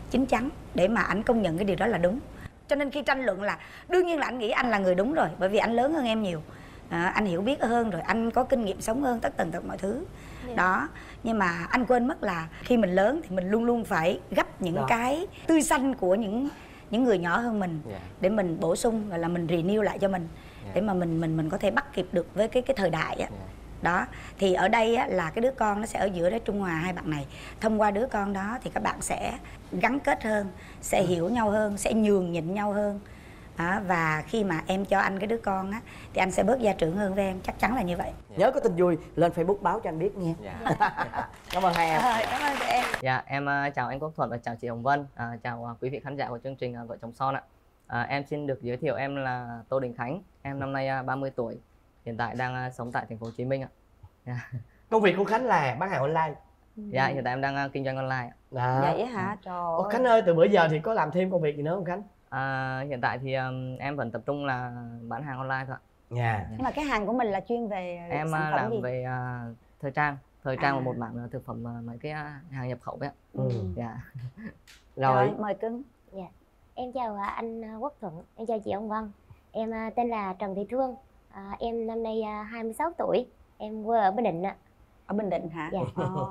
chín chắn để mà ảnh công nhận cái điều đó là đúng. Cho nên khi tranh luận là đương nhiên là anh nghĩ anh là người đúng rồi, bởi vì anh lớn hơn em nhiều, à, anh hiểu biết hơn rồi, anh có kinh nghiệm sống hơn tất tần tật mọi thứ. Yeah. Đó, nhưng mà anh quên mất là khi mình lớn thì mình luôn luôn phải gấp những đó. Cái tươi xanh của những những người nhỏ hơn mình, yeah. để mình bổ sung, gọi là mình renew lại cho mình, yeah. để mà mình mình mình có thể bắt kịp được với cái cái thời đại á. Yeah. Đó, thì ở đây á, là cái đứa con nó sẽ ở giữa đó trung hòa hai bạn này. Thông qua đứa con đó thì các bạn sẽ gắn kết hơn, sẽ hiểu nhau hơn, sẽ nhường nhịn nhau hơn. Đó, và khi mà em cho anh cái đứa con á thì anh sẽ bớt gia trưởng hơn với em, chắc chắn là như vậy. Dạ. Nhớ có tin vui lên Facebook báo cho anh biết nha. Dạ. Cảm ơn hai em. À, cảm ơn tụi em. Dạ, em uh, chào anh Quốc Thuận và chào chị Hồng Vân, à, chào uh, quý vị khán giả của chương trình uh, Vợ Chồng Son ạ. À, em xin được giới thiệu em là Tô Đình Khánh, em năm nay uh, ba mươi tuổi, hiện tại đang uh, sống tại thành phố Hồ Chí Minh ạ. Yeah. Công việc của Khánh là bán hàng online. Dạ, hiện tại em đang uh, kinh doanh online ạ. Đó. Vậy hả? Trời ơi. Ủa, Khánh ơi, từ bữa giờ thì có làm thêm công việc gì nữa không Khánh? À, hiện tại thì um, em vẫn tập trung là bán hàng online thôi ạ. Yeah. Nhưng mà cái hàng của mình là chuyên về em sản phẩm làm gì? về uh, thời trang, thời trang À. là một mảng uh, thực phẩm uh, mấy cái uh, hàng nhập khẩu ấy ạ. Ừ. Dạ. Rồi. Rồi, mời cưng. Dạ. Em chào à, anh à, Quốc Thuận, em chào chị Hồng Vân. Em à, tên là Trần Thị Thương, à, em năm nay à, hai mươi sáu tuổi, em quê ở Bình Định ạ. Ở Bình Định hả? Dạ.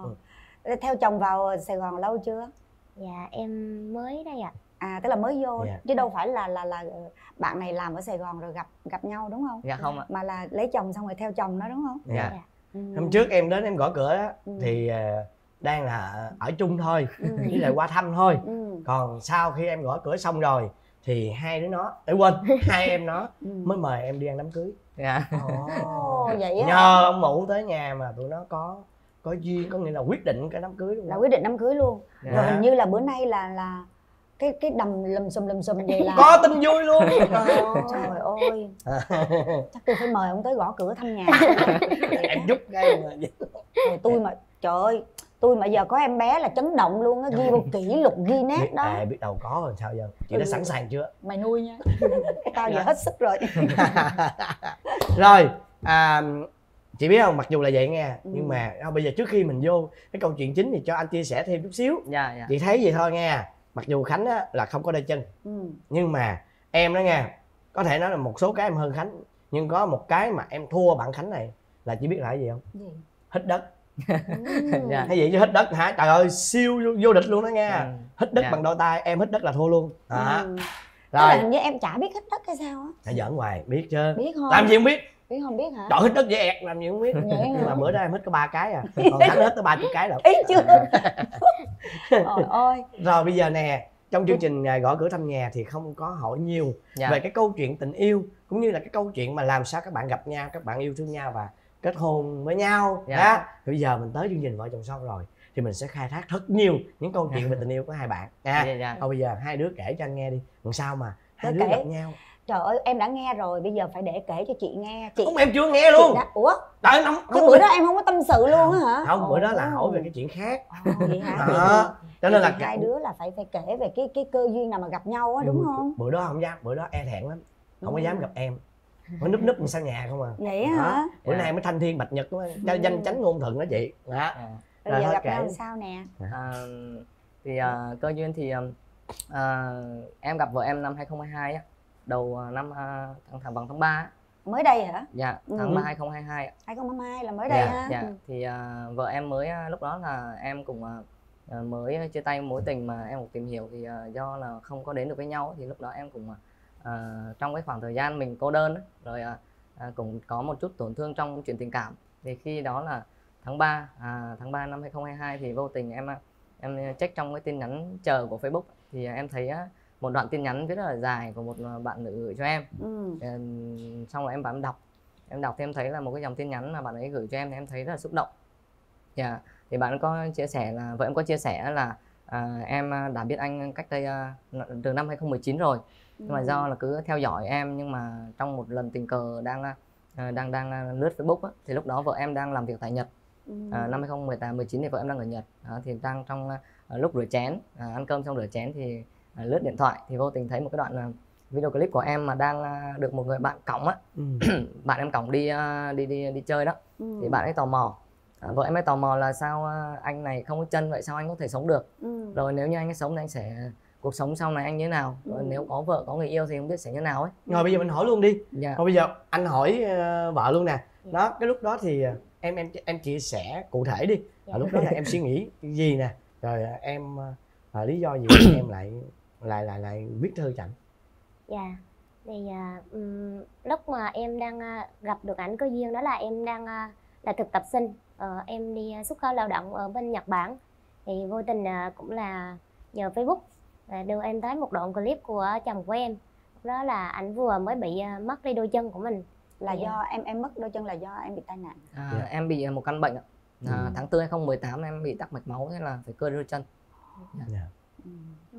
Ờ. Theo chồng vào Sài Gòn lâu chưa? Dạ, em mới đây ạ. À, tức là mới vô, Yeah. chứ đâu phải là là là bạn này làm ở Sài Gòn rồi gặp gặp nhau đúng không? Dạ không ạ. Mà là lấy chồng xong rồi theo chồng đó đúng không? Dạ. Dạ. Ừ. Hôm trước em đến em gõ cửa á, Ừ. thì uh, đang là ở chung thôi, Ừ. với lại qua thăm thôi. Ừ. Còn sau khi em gõ cửa xong rồi thì hai đứa nó, để quên, hai em nó Ừ. mới mời em đi ăn đám cưới. Dạ. Ồ, vậy á. Nhờ ông mụ tới nhà mà tụi nó có có duyên, có nghĩa là quyết định cái đám cưới luôn. Là quyết định đám cưới luôn. Dạ. Rồi hình như là bữa nay là là cái cái đầm lùm xùm lùm xùm vậy là Có tin vui luôn. trời ơi, chắc tôi phải mời ông tới gõ cửa thăm nhà. Em giúp cái mà. Rồi tôi mà trời ơi, tôi mà giờ có em bé là chấn động luôn á, ghi vô kỷ lục Guinness Biết, đó. à, biết đâu có rồi sao giờ. Chị Ừ. đã sẵn sàng chưa? Mày nuôi nha. Tao giờ hết sức rồi. Rồi, à, chị biết không, mặc dù là vậy nghe, Ừ. nhưng mà à, bây giờ trước khi mình vô cái câu chuyện chính thì cho anh chia sẻ thêm chút xíu. Dạ, dạ. Chị thấy vậy thôi nghe. Mặc dù Khánh á, là không có đôi chân, Ừ. nhưng mà em đó nghe, có thể nói là một số cái em hơn Khánh, nhưng có một cái mà em thua bạn Khánh này là chị biết là cái gì không? Gì? Hít đất. Dạ. Hay vậy chứ hít đất hả? Trời ơi, siêu vô, vô địch luôn đó nghe. Ừ. Hít đất Dạ. bằng đôi tay, em hít đất là thua luôn. Đó. Ừ. Tức là Rồi, hình như em chả biết hít đất hay sao á. hãy giỡn hoài, biết chứ. Biết không? Làm gì không biết. Biết không biết hả? Trời, hít đất dễ ẹt, làm gì không biết. Vậy Nhưng hả? mà bữa đó em hít có ba cái à, còn Khánh hít tới ba chục cái rồi. Ý chưa? Trời ơi. Rồi bây giờ nè, trong chương trình à, gõ cửa thăm nhà thì không có hỏi nhiều Dạ. về cái câu chuyện tình yêu, cũng như là cái câu chuyện mà làm sao các bạn gặp nhau, các bạn yêu thương nhau và kết hôn với nhau. Dạ. Đó. Thì bây giờ mình tới chương trình Vợ Chồng Son rồi thì mình sẽ khai thác thật nhiều những câu chuyện về tình yêu của hai bạn nha. Dạ, dạ. Thôi bây giờ hai đứa kể cho anh nghe đi, làm sao mà hai Tôi đứa kể. gặp nhau. Trời ơi, em đã nghe rồi, bây giờ phải để kể cho chị nghe. Chị Không, em chưa nghe luôn. chị đã... Ủa? Trời, không, Cái không, bữa đó em không có tâm sự luôn á hả? không, bữa đó là Ồ. hỏi về cái chuyện khác. Ồ, vậy hả? Đó. Cho nên là Thì hai đứa là phải phải kể về cái cái cơ duyên nào mà gặp nhau á, đúng bữa, không? bữa đó không dám, bữa đó e thẹn lắm, không có Ừ. dám gặp em, có núp núp sau nhà không à. Vậy Đó. hả? Bữa Dạ. nay mới thanh thiên bạch nhật đó, cho Ừ. danh chánh ngôn thuận đó chị. Đó. Dạ. Bây Rồi giờ thôi gặp kể. nhau làm sao nè? À, thì à, cơ duyên thì à, em gặp vợ em năm hai không hai hai á, đầu à, năm à, tháng tháng bằng tháng ba á. Mới đây hả? Dạ, Ừ. tháng ba hai không hai hai ạ. hai không hai hai là mới đây Dạ, ha? Dạ, Ừ. thì à, vợ em mới à, lúc đó là em cũng à, à, mới chia tay mối tình mà em cũng tìm hiểu, thì à, do là không có đến được với nhau thì lúc đó em cũng à, trong cái khoảng thời gian mình cô đơn á, rồi à, à, cũng có một chút tổn thương trong chuyện tình cảm. Thì khi đó là tháng ba à, tháng ba năm hai không hai hai thì vô tình em em check trong cái tin nhắn chờ của Facebook thì em thấy á, một đoạn tin nhắn rất là dài của một bạn nữ gửi cho em. Ừ. Ờ, xong rồi em vào em đọc em đọc thì em thấy là một cái dòng tin nhắn mà bạn ấy gửi cho em thì em thấy rất là xúc động. Yeah. Thì bạn có chia sẻ là vợ em có chia sẻ là à, em đã biết anh cách đây à, từ năm hai không một chín rồi, nhưng mà do là cứ theo dõi em, nhưng mà trong một lần tình cờ đang à, đang đang lướt Facebook á, thì lúc đó vợ em đang làm việc tại Nhật. Ừ. À, năm hai không một tám một chín thì vợ em đang ở Nhật, à, thì đang trong à, lúc rửa chén, à, ăn cơm xong rửa chén thì à, lướt điện thoại thì vô tình thấy một cái đoạn à, video clip của em mà đang à, được một người bạn cõng á. Ừ. Bạn em cõng đi, à, đi đi đi chơi đó. Ừ. Thì bạn ấy tò mò À, vợ em mới tò mò là sao à, anh này không có chân, vậy sao anh có thể sống được. Ừ. Rồi nếu như anh ấy sống thì anh sẽ cuộc sống sau này anh như thế nào, rồi Ừ. nếu có vợ có người yêu thì không biết sẽ như thế nào ấy. Rồi bây giờ mình hỏi luôn đi. Dạ. Rồi bây giờ anh hỏi uh, vợ luôn nè. Đó, cái lúc đó thì uh, em em em chia sẻ cụ thể đi. Ở lúc đó là em suy nghĩ cái gì nè, rồi uh, em uh, lý do gì em lại lại lại lại viết thư cho ảnh. Dạ, thì à, ừm, lúc mà em đang à, gặp được ảnh cơ duyên đó là em đang à, là thực tập sinh. Ờ, em đi à, xuất khẩu lao động ở bên Nhật Bản. Thì vô tình à, cũng là nhờ Facebook à, đưa em thấy một đoạn clip của chồng của em. Lúc đó là ảnh vừa mới bị à, mất đi đôi chân của mình. Là Thì, do em em mất đôi chân là do em bị tai nạn. À, Dạ. em bị một căn bệnh ạ. À, Ừ. tháng tư hai không một tám em bị tắc mạch máu, thế là phải cưa đôi chân. Dạ. Ừ. Ừ.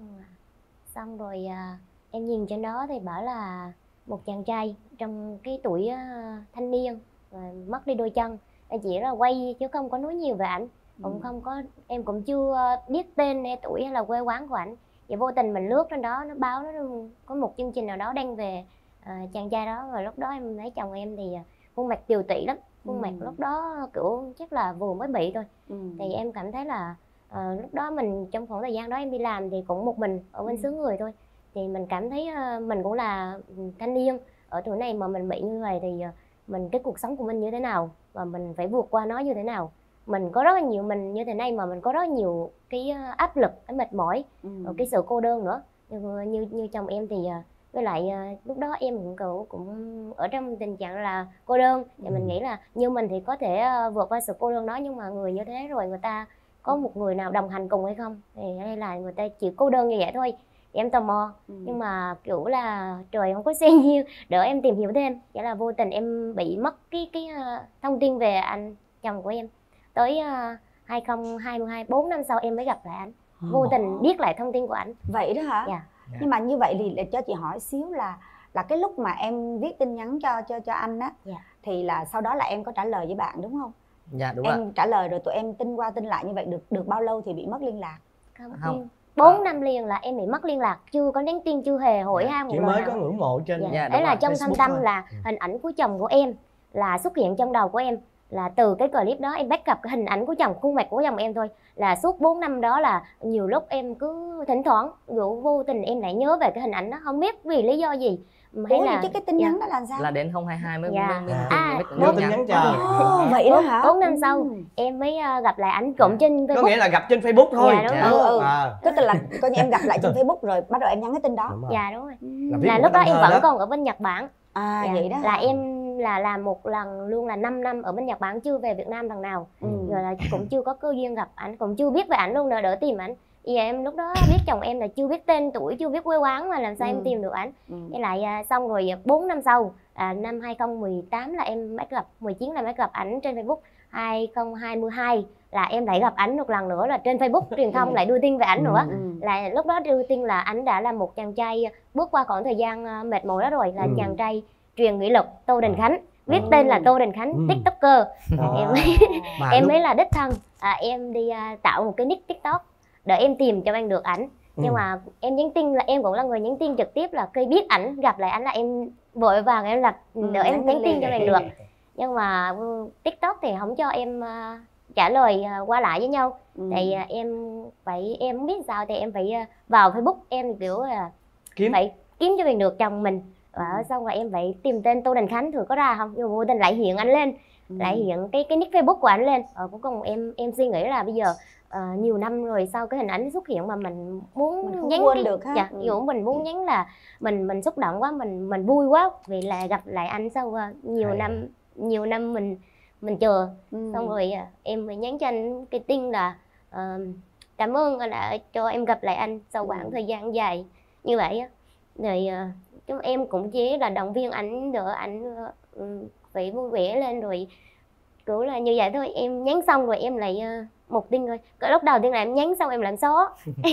Xong rồi à, em nhìn trên đó thì bảo là một chàng trai trong cái tuổi à, thanh niên rồi mất đi đôi chân. Em chỉ là quay chứ không có nói nhiều về ảnh, cũng Ừ. không có, em cũng chưa biết tên hay tuổi hay là quê quán của ảnh. Vậy vô tình mình lướt trên đó nó báo nó có một chương trình nào đó đăng về à, chàng trai đó, và lúc đó em thấy chồng em thì à, khuôn mặt tiều tụy lắm, khuôn Ừ. mặt lúc đó kiểu chắc là vừa mới bị thôi. Ừ. Thì em cảm thấy là ờ, lúc đó mình trong khoảng thời gian đó em đi làm thì cũng một mình ở bên Ừ. xứ người thôi, thì mình cảm thấy ờ, mình cũng là thanh niên ở tuổi này mà mình bị như vậy thì ờ, mình cái cuộc sống của mình như thế nào và mình phải vượt qua nó như thế nào. Mình có rất là nhiều, mình như thế này mà mình có rất là nhiều cái ờ, áp lực, cái mệt mỏi, Ừ. rồi cái sự cô đơn nữa. như như, như chồng em thì ờ, với lại ờ, lúc đó em cũng cũng cũng ở trong tình trạng là cô đơn, thì mình Ừ. nghĩ là như mình thì có thể ờ, vượt qua sự cô đơn đó, nhưng mà người như thế rồi người ta có một người nào đồng hành cùng hay không, thì hay là người ta chỉ cô đơn như vậy thôi. Thì em tò mò, Ừ. nhưng mà kiểu là trời không có xen nhiêu đỡ em tìm hiểu thêm, chỉ là vô tình em bị mất cái cái ờ, thông tin về anh chồng của em. Tới uh, hai không hai hai, bốn năm sau em mới gặp lại anh, vô tình biết lại thông tin của anh. Vậy đó hả? Dạ. Nhưng mà như vậy thì để cho chị hỏi xíu là là cái lúc mà em viết tin nhắn cho cho cho anh á, Dạ. thì là sau đó là em có trả lời với bạn đúng không? Dạ đúng Em ạ. trả lời rồi tụi em tin qua tin lại như vậy được được bao lâu thì bị mất liên lạc? Không, Không. em- bốn năm liền là em bị mất liên lạc, chưa có nhắn tin, chưa hề hỏi Dạ, han một Chỉ lời mới nào. có ngưỡng mộ trên Dạ. Dạ, Đấy đúng là rồi, trong thâm Facebook tâm thôi. là Ừ. hình ảnh của chồng của em là xuất hiện trong đầu của em, là từ cái clip đó em bắt gặp cái hình ảnh của chồng, khuôn mặt của chồng em thôi, là suốt bốn năm đó là nhiều lúc em cứ thỉnh thoảng dụ vô tình em lại nhớ về cái hình ảnh đó, không biết vì lý do gì. Hay Ủa là vậy chứ cái tin dạ. nhắn đó là sao? Là đến không hai hai mới Dạ. mới, mới, À. mới, À, mới, Nhớ mới tin nhắn chờ. Ồ, vậy đó hả? bốn năm sau Ừ. em mới ờ, gặp lại ảnh trộm trên Có Facebook. nghĩa là gặp trên Facebook thôi. Dạ, đúng Dạ. Ừ, ừ. À. Tức là coi như em gặp lại trên Facebook rồi bắt đầu em nhắn cái tin đó. Đúng rồi. Dạ đúng rồi. Là viết Là một lúc đó cái em thơ vẫn đó. còn ở bên Nhật Bản. À Dạ. vậy đó Là hả? em là làm một lần luôn là năm năm ở bên Nhật Bản, chưa về Việt Nam lần nào. Ừ. Rồi là cũng chưa có cơ duyên gặp ảnh, cũng chưa biết về ảnh luôn, đỡ đỡ tìm ảnh. Bây giờ em lúc đó biết chồng em là chưa biết tên tuổi, chưa biết quê quán, mà làm sao Ừ. em tìm được ảnh. Ừ. Với lại à, xong rồi bốn năm sau, à, năm hai không một tám là em mới gặp, mười chín là mới gặp ảnh trên Facebook. hai không hai hai là em lại gặp ảnh một lần nữa là trên Facebook, truyền thông lại đưa tin về ảnh nữa. Ừ. Là lúc đó đưa tin là ảnh đã là một chàng trai bước qua khoảng thời gian à, mệt mỏi đó rồi, là Ừ. chàng trai truyền nghị lực Tô Đình À. Khánh, viết Ừ. tên là Tô Đình Khánh, Ừ. TikToker. À. Em Mà em lúc- mới là đích thân, à, em đi à, tạo một cái nick TikTok để em tìm cho anh được ảnh. Nhưng Ừ. mà em nhắn tin là em cũng là người nhắn tin trực tiếp, là khi biết ảnh gặp lại ảnh là em vội vàng em là Ừ, đợi em nhắn nhắn tin tin liền. cho anh được. Nhưng mà ừ, TikTok thì không cho em à, trả lời à, qua lại với nhau. Ừ. Thì à, em phải, em không biết sao thì em phải à, vào Facebook, em kiểu là Kiếm. phải kiếm cho mình được chồng mình. Và Ừ. xong rồi em phải tìm tên Tô Đình Khánh thử có ra không, nhưng mà vô tình lại hiện anh lên, Ừ. lại hiện cái cái nick Facebook của anh lên. Ờ, cuối cùng em em suy nghĩ là bây giờ ờ, nhiều năm rồi sau cái hình ảnh xuất hiện mà mình muốn Mình không nhắn quên cái, được ha. dạ, Ừ. ví dụ mình muốn nhắn là mình mình xúc động quá, mình mình vui quá vì là gặp lại anh sau ờ, nhiều Hay năm nhiều năm mình mình chờ. Ừ. Xong rồi à, em mới nhắn cho anh cái tin là ờ, cảm ơn anh đã cho em gặp lại anh sau Ừ. khoảng thời gian dài như vậy á. Rồi ờ, chúng em cũng chỉ là động viên ảnh, đỡ ảnh ờ, ừ, phải vui vẻ lên, rồi kiểu là như vậy thôi. Em nhắn xong rồi em lại ờ, một tin thôi. Cái lúc đầu tiên là em nhắn xong em làm xóa.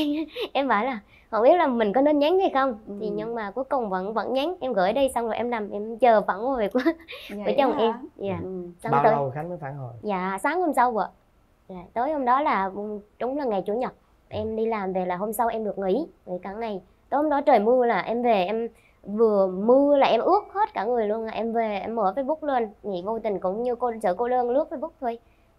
Em bảo là không biết là mình có nên nhắn hay không. Ừ. Thì nhưng mà cuối cùng vẫn vẫn nhắn, em gửi đi xong rồi em nằm em chờ phản hồi của, của Vậy chồng đó em. hả? Dạ. Ừ. Xong Bao tới lâu Khánh mới phản hồi? dạ sáng hôm sau vợ. Dạ, tối hôm đó là đúng là ngày chủ nhật, em đi làm về là hôm sau em được nghỉ nghỉ cả ngày. Tối hôm đó trời mưa là em về, em vừa mưa là em ướt hết cả người luôn. Là em về em mở Facebook lên, nghỉ vô tình cũng như cô sợ cô đơn lướt Facebook thôi,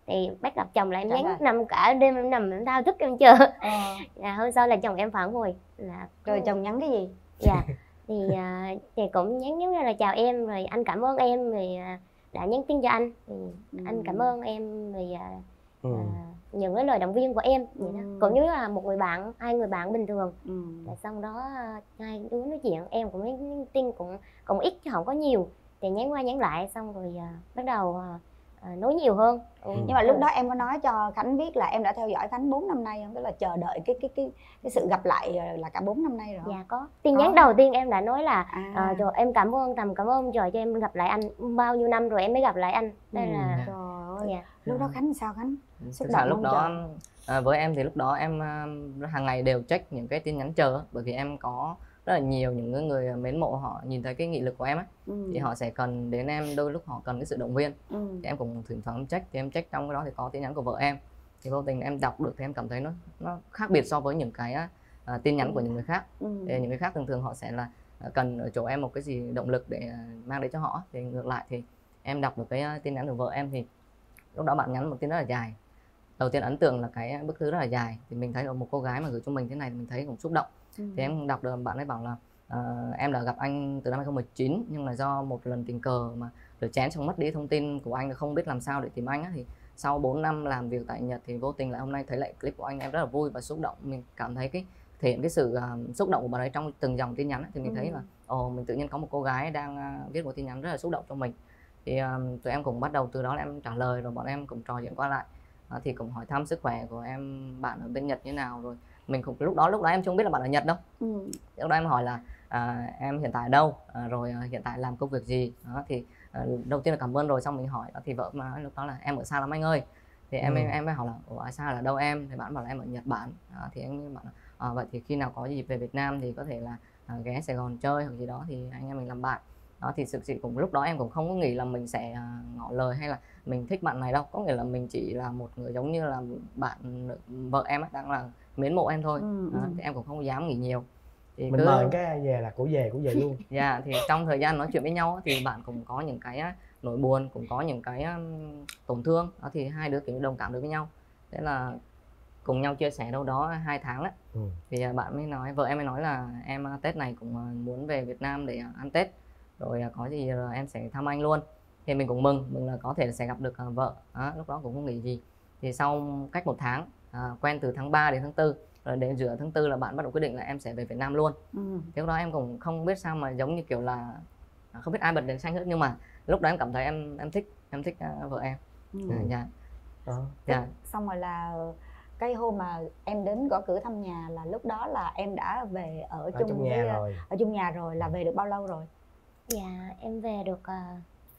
thì bắt gặp chồng là em Trời nhắn ơi. nằm cả đêm, em nằm em thao thức em chờ. Ờ. Dạ, hôm sau là chồng em phản hồi là Rồi chồng nhắn cái gì? dạ thì à, thì cũng nhắn giống như là chào em, rồi anh cảm ơn em rồi à, đã nhắn tin cho anh, thì Ừ. anh cảm ơn em vì à, Ừ. à, những cái lời động viên của em vậy đó. Ừ. Cũng như là một người bạn, hai người bạn bình thường. Ừ. Rồi xong đó à, hai đứa nói chuyện, em cũng nhắn tin cũng cũng ít chứ không có nhiều, thì nhắn qua nhắn lại xong rồi à, bắt đầu à, à, nói nhiều hơn. Ừ. Nhưng mà lúc đó em có nói cho Khánh biết là em đã theo dõi Khánh bốn năm nay không? Tức là chờ đợi cái cái cái cái sự gặp lại là cả bốn năm nay rồi không? Dạ có. Tin Có. nhắn đầu tiên em đã nói là À. à, rồi em cảm ơn, thầm cảm ơn trời cho em gặp lại anh, bao nhiêu năm rồi em mới gặp lại anh. Đây Ừ. là Trời ơi. dạ. Lúc đó Khánh sao Khánh? Xúc Thực ra động lúc không đó trời? à, với em thì lúc đó em à, hàng ngày đều check những cái tin nhắn chờ á, bởi vì em có rất là nhiều những cái người mến mộ, họ nhìn thấy cái nghị lực của em á, Ừ. thì họ sẽ cần đến em, đôi lúc họ cần cái sự động viên. Ừ. Thì em cũng thỉnh thoảng check, thì em check trong cái đó thì có tin nhắn của vợ em, thì vô tình em đọc được thì em cảm thấy nó nó khác biệt so với những cái à, tin nhắn của những người khác. Ừ. Thì những người khác thường thường họ sẽ là à, cần ở chỗ em một cái gì động lực để à, mang đến cho họ, thì ngược lại thì em đọc được cái à, tin nhắn của vợ em, thì lúc đó bạn nhắn một tin rất là dài. Đầu tiên ấn tượng là cái bức thư rất là dài, thì mình thấy là một cô gái mà gửi cho mình thế này thì mình thấy cũng xúc động. Ừ. Thì em đọc được bạn ấy bảo là uh, em đã gặp anh từ năm hai không một chín, nhưng là do một lần tình cờ mà rửa chén xong mất đi thông tin của anh, không biết làm sao để tìm anh á, thì sau bốn năm làm việc tại Nhật thì vô tình là hôm nay thấy lại clip của anh, em rất là vui và xúc động. Mình cảm thấy cái thể hiện cái sự uh, xúc động của bạn ấy trong từng dòng tin nhắn ấy, thì mình Ừ. thấy là ồ, mình tự nhiên có một cô gái đang uh, viết một tin nhắn rất là xúc động cho mình. Thì uh, tụi em cũng bắt đầu từ đó là em trả lời, rồi bọn em cũng trò chuyện qua lại. Đó, thì cũng hỏi thăm sức khỏe của em, bạn ở bên Nhật như nào, rồi mình cũng lúc đó lúc đó em không biết là bạn ở Nhật đâu. Ừ. Lúc đó em hỏi là à, em hiện tại ở đâu, à, rồi à, hiện tại làm công việc gì. Đó, thì à, đầu tiên là cảm ơn rồi, xong mình hỏi đó, thì vợ mà nói lúc đó là em ở xa lắm anh ơi. Thì em Ừ. em, em mới hỏi là ở xa là đâu em, thì bạn bảo là em ở Nhật Bản. Đó, thì anh bảo là à, vậy thì khi nào có dịp về Việt Nam thì có thể là à, ghé Sài Gòn chơi hoặc gì đó, thì anh em mình làm bạn. Đó, thì thực sự cũng lúc đó em cũng không có nghĩ là mình sẽ à, ngỏ lời hay là mình thích bạn này đâu, có nghĩa là mình chỉ là một người giống như là bạn vợ em ấy, đang là mến mộ em thôi. Ừ, Đó, ừ. thì em cũng không dám nghĩ nhiều. Thì Mình cứ... mời cái về là cổ về, cổ về luôn. Dạ, thì trong thời gian nói chuyện với nhau á, thì bạn cũng có những cái á, nỗi buồn, cũng có những cái um, tổn thương. Đó, thì hai đứa kiểu đồng cảm được với nhau. Thế là cùng nhau chia sẻ đâu đó hai tháng á. Ừ. Thì à, bạn mới nói, vợ em mới nói là em à, Tết này cũng à, muốn về Việt Nam để à, ăn Tết, rồi à, có gì rồi em sẽ thăm anh luôn. Thì mình cũng mừng, mừng là có thể sẽ gặp được à, vợ. Đó, lúc đó cũng không nghĩ gì. Thì sau cách một tháng, à, quen từ tháng ba đến tháng tư, rồi đến giữa tháng tư là bạn bắt đầu quyết định là em sẽ về Việt Nam luôn. Ừ. Thì lúc đó em cũng không biết sao mà giống như kiểu là không biết ai bật đèn xanh hết, nhưng mà lúc đó em cảm thấy em em thích em thích uh, vợ em. Ừ. À, dạ. Đó. Dạ. Xong rồi là cái hôm mà em đến gõ cửa thăm nhà là lúc đó là em đã về ở, Ở chung trong với, nhà rồi. ở chung nhà rồi, là về được bao lâu rồi? Dạ em về được uh,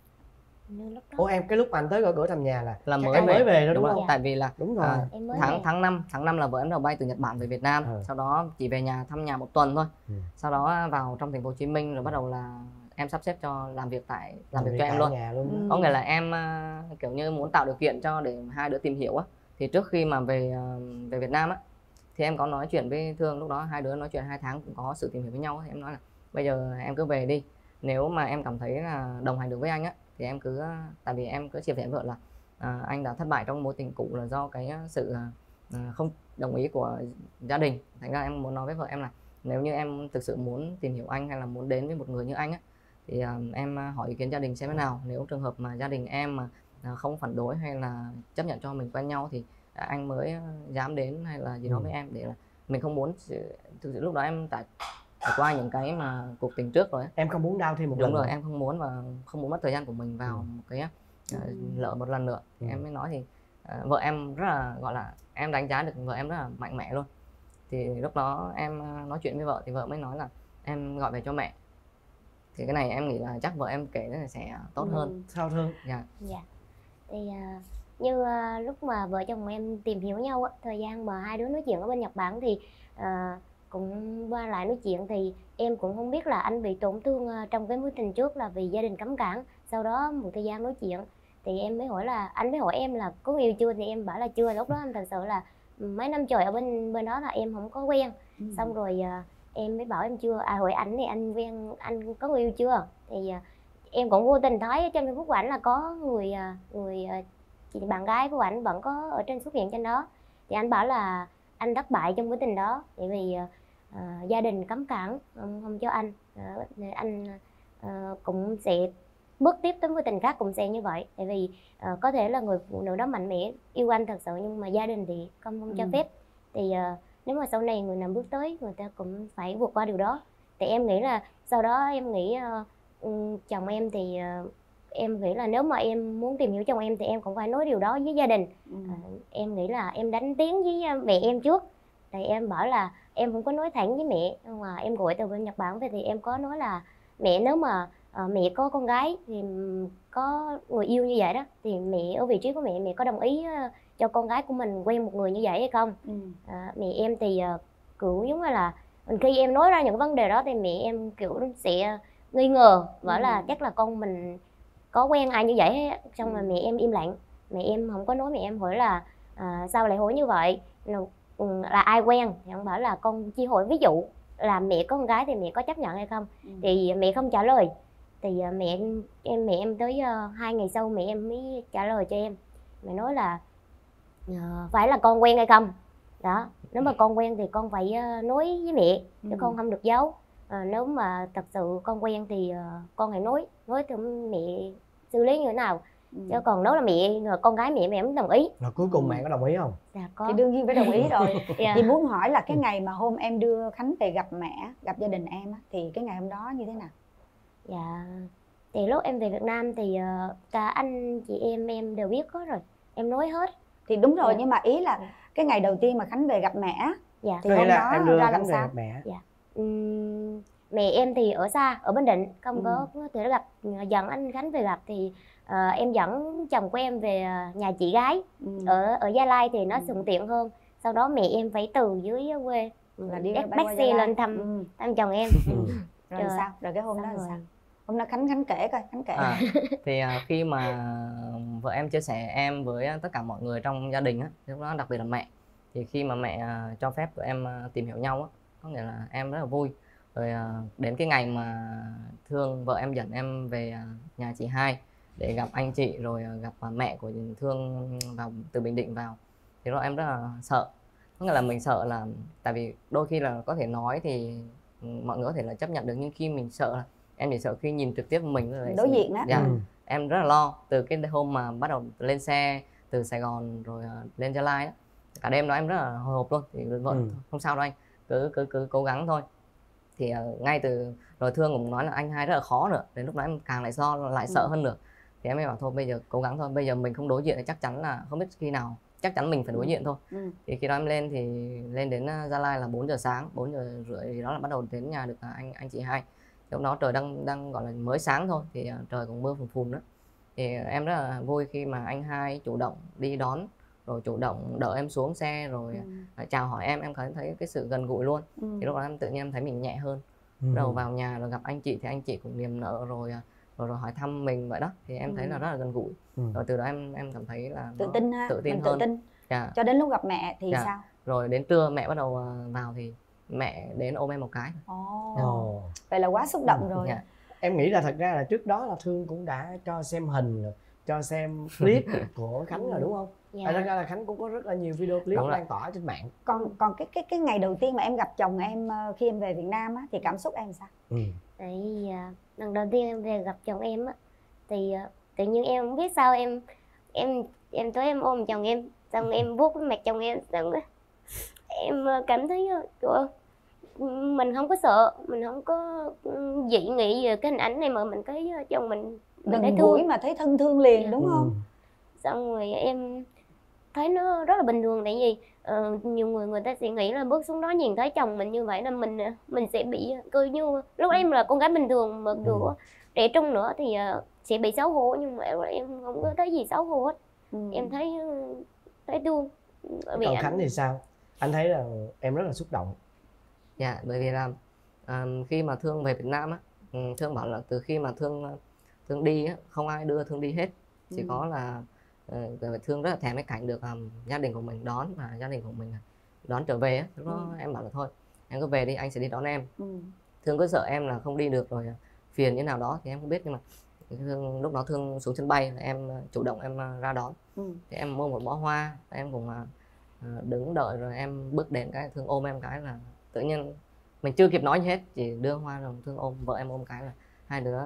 như lúc đó. Ủa em cái lúc mà anh tới gõ cửa thăm nhà là Là chắc mới em về, mới về đó đúng, đúng không? rồi. Tại vì là Đúng rồi. à, Em mới tháng về. tháng năm tháng năm là vợ em đầu bay từ Nhật Bản về Việt Nam. Ừ. Sau đó chỉ về nhà thăm nhà một tuần thôi. Ừ. Sau đó vào trong thành phố Hồ Chí Minh rồi bắt đầu là em sắp xếp cho làm việc tại làm, việc cho tại em luôn. nhà luôn. Ừ. Có nghĩa là em uh, kiểu như muốn tạo điều kiện cho để hai đứa tìm hiểu á. Thì trước khi mà về uh, về Việt Nam á, thì em có nói chuyện với Thương, lúc đó hai đứa nói chuyện hai tháng cũng có sự tìm hiểu với nhau. Thì em nói là bây giờ em cứ về đi, nếu mà em cảm thấy là đồng hành được với anh á thì em cứ, tại vì em cứ chia sẻ với vợ là à, anh đã thất bại trong mối tình cũ là do cái sự à, không đồng ý của gia đình. Thành ra em muốn nói với vợ em là nếu như em thực sự muốn tìm hiểu anh hay là muốn đến với một người như anh á, thì à, em hỏi ý kiến gia đình xem thế nào. Nếu trường hợp mà gia đình em mà à, không phản đối hay là chấp nhận cho mình quen nhau thì à, anh mới dám đến hay là gì đó Ừ. với em. Để là mình không muốn, thực sự lúc đó em trải trải qua những cái mà cuộc tình trước rồi ấy. Em không muốn đau thêm một Đúng lần rồi, nữa. em không muốn và không muốn mất thời gian của mình vào Ừ. một cái uh, Ừ. lỡ một lần nữa. Thì Ừ. em mới nói thì uh, vợ em rất là, gọi là em đánh giá được vợ em rất là mạnh mẽ luôn. Thì lúc đó em uh, nói chuyện với vợ thì vợ mới nói là em gọi về cho mẹ. Thì cái này em nghĩ là chắc vợ em kể nó sẽ tốt Ừ. hơn. Sao Thương? Dạ. Dạ. Thì uh, như uh, lúc mà vợ chồng em tìm hiểu nhau á, thời gian mà hai đứa nói chuyện ở bên Nhật Bản thì uh, cũng qua lại nói chuyện thì em cũng không biết là anh bị tổn thương uh, trong cái mối tình trước là vì gia đình cấm cản. Sau đó một thời gian nói chuyện thì em mới hỏi là anh mới hỏi em là có người yêu chưa, thì em bảo là chưa. Lúc đó em thật sự là mấy năm trời ở bên bên đó là em không có quen. Ừ. Xong rồi uh, em mới bảo em chưa. À hỏi ảnh thì anh quen, anh có người yêu chưa, thì uh, em cũng vô tình thấy trên Facebook của ảnh là có người uh, người uh, chị bạn gái của anh vẫn có ở trên xuất hiện trên đó. Thì anh bảo là anh thất bại trong cái tình đó, tại vì uh, gia đình cấm cản không, không cho anh. Uh, anh uh, cũng sẽ bước tiếp tới mối tình khác cũng sẽ như vậy, tại vì uh, có thể là người phụ nữ đó mạnh mẽ yêu anh thật sự, nhưng mà gia đình thì không không cho ừ. phép. Thì uh, nếu mà sau này người nào bước tới, người ta cũng phải vượt qua điều đó. Thì em nghĩ là sau đó em nghĩ uh, chồng em thì uh, em nghĩ là nếu mà em muốn tìm hiểu chồng em thì em cũng phải nói điều đó với gia đình. ừ. uh, em nghĩ là em đánh tiếng với mẹ em trước. Thì em bảo là em không có nói thẳng với mẹ, nhưng mà em gọi từ bên Nhật Bản về thì em có nói là mẹ, nếu mà uh, mẹ có con gái thì có người yêu như vậy đó, thì mẹ ở vị trí của mẹ, mẹ có đồng ý uh, cho con gái của mình quen một người như vậy hay không? ừ. uh, mẹ em thì uh, kiểu giống như là khi em nói ra những vấn đề đó thì mẹ em kiểu sẽ nghi ngờ, bảo ừ. là chắc là con mình có quen ai như vậy. Xong rồi mẹ em im lặng, mẹ em không có nói. Mẹ em hỏi là à, sao lại hỏi như vậy, là, là ai quen? Thì ông bảo là con chỉ hỏi ví dụ là mẹ có con gái thì mẹ có chấp nhận hay không. ừ. Thì mẹ không trả lời. Thì mẹ em mẹ em tới uh, hai ngày sau mẹ em mới trả lời cho em. Mẹ nói là uh, phải là con quen hay không đó, nếu mà con quen thì con phải uh, nói với mẹ, chứ ừ. con không được giấu. À, nếu mà thật sự con quen thì uh, con hãy nói nói thì mẹ xử lý như thế nào. ừ. Chứ còn nếu là mẹ con gái mẹ mẹ không đồng ý. Rồi cuối cùng mẹ có đồng ý không? Dạ có. Thì đương nhiên phải đồng ý rồi. yeah. Chị muốn hỏi là cái ngày mà hôm em đưa Khánh về gặp mẹ, gặp gia đình em á, thì cái ngày hôm đó như thế nào? Dạ thì lúc em về Việt Nam thì uh, cả anh chị em em đều biết hết rồi, em nói hết. Thì đúng rồi. dạ. Nhưng mà ý là dạ. cái ngày đầu tiên mà Khánh về gặp mẹ, dạ. thì hôm đó em đưa ra Khánh làm về sao? gặp mẹ. Dạ. Uhm, mẹ em thì ở xa, ở Bình Định, không ừ. có có thể gặp. Dẫn anh Khánh về gặp thì uh, em dẫn chồng của em về nhà chị gái ừ. ở ở Gia Lai thì nó ừ. thuận tiện hơn. Sau đó mẹ em phải từ dưới quê là đi bắt xe lên thăm ừ. thăm chồng em. ừ. Rồi, rồi sao? Rồi cái hôm đó là sao? Hôm đó Khánh Khánh kể coi, Khánh kể. À, thì uh, khi mà vợ em chia sẻ em với tất cả mọi người trong gia đình á, lúc đó đặc biệt là mẹ, thì khi mà mẹ uh, cho phép tụi em uh, tìm hiểu nhau á, có nghĩa là em rất là vui. Rồi uh, đến cái ngày mà Thương vợ em dẫn em về uh, nhà chị hai để gặp anh chị, rồi uh, gặp uh, mẹ của Thương vào từ Bình Định vào, thì đó em rất là sợ. Có nghĩa là mình sợ là tại vì đôi khi là có thể nói thì mọi người có thể là chấp nhận được, nhưng khi mình sợ là em chỉ sợ khi nhìn trực tiếp mình rồi đối diện á. Dạ. ừ. Em rất là lo từ cái hôm mà bắt đầu lên xe từ Sài Gòn rồi uh, lên Gia Lai đó. Cả đêm đó em rất là hồi hộp luôn. Thì vẫn ừ. không sao đâu anh, cứ cứ cứ cố gắng thôi. Thì uh, ngay từ rồi Thương cũng nói là anh hai rất là khó nữa. Đến lúc đó em càng lại do lại sợ ừ. hơn nữa. Thì em mới bảo thôi bây giờ cố gắng thôi, bây giờ mình không đối diện thì chắc chắn là không biết khi nào, chắc chắn mình phải đối diện thôi. ừ. Thì khi đó em lên thì lên đến Gia Lai là bốn giờ sáng, bốn giờ rưỡi thì đó là bắt đầu đến nhà được anh anh chị hai. Lúc đó trời đang đang gọi là mới sáng thôi, thì uh, trời cũng mưa phùn phùn đó. Thì em rất là vui khi mà anh hai chủ động đi đón, rồi chủ động đỡ em xuống xe, rồi ừ. uh, chào hỏi em, em thấy thấy cái sự gần gũi luôn. ừ. Thì lúc đó em tự nhiên em thấy mình nhẹ hơn. ừ. Đầu vào nhà rồi gặp anh chị thì anh chị cũng niềm nở rồi rồi, rồi hỏi thăm mình vậy đó, thì em ừ. thấy là rất là gần gũi. ừ. Rồi từ đó em em cảm thấy là tự tin ha, tự tin mình hơn. tự tin. Dạ. Cho đến lúc gặp mẹ thì dạ. sao? Rồi đến trưa mẹ bắt đầu uh, vào thì mẹ đến ôm em một cái. oh. oh. Vậy là quá xúc động. ừ. rồi. dạ. Em nghĩ là thật ra là trước đó là Thương cũng đã cho xem hình, cho xem clip của Khánh rồi đúng không? Dạ. Thật ra là Khánh cũng có rất là nhiều video clip lan tỏa trên mạng. Còn còn cái cái cái ngày đầu tiên mà em gặp chồng em khi em về Việt Nam á, thì cảm xúc em sao? ừ. Tại lần đầu tiên em về gặp chồng em á, thì tự nhiên em không biết sao em em em tới em ôm chồng em, xong em vuốt cái mặt chồng em, xong em cảm thấy mình không có sợ, mình không có dị nghị về cái hình ảnh này, mà mình thấy chồng mình mình thấy thương mà thấy thân thương liền. yeah. đúng ừ. không? Xong rồi em thấy nó rất là bình thường, tại vì uh, nhiều người người ta sẽ nghĩ là bước xuống đó nhìn thấy chồng mình như vậy là mình mình sẽ bị coi như lúc em là con gái bình thường mà kiểu ừ. trẻ trung nữa thì uh, sẽ bị xấu hổ, nhưng mà em không có thấy gì xấu hổ hết. ừ. Em thấy thấy thương. Còn anh... Khánh thì sao? Anh thấy là em rất là xúc động. Dạ, bởi vì là um, khi mà Thương về Việt Nam á, um, Thương bảo là từ khi mà Thương Thương đi á, không ai đưa Thương đi hết, chỉ ừ. có là uh, Thương rất là thèm cái cảnh được um, gia đình của mình đón, và gia đình của mình đón trở về á. Lúc đó ừ. em bảo là thôi em cứ về đi, anh sẽ đi đón em. ừ. Thương cứ sợ em là không đi được rồi phiền như nào đó thì em không biết, nhưng mà Thương, lúc đó Thương xuống sân bay, em chủ động em ra đón. Ừ. Thì em mua một bó hoa, em cũng đứng đợi rồi em bước đến cái Thương ôm em cái là tự nhiên mình chưa kịp nói gì hết, chỉ đưa hoa rồi Thương ôm vợ em ôm cái là hai đứa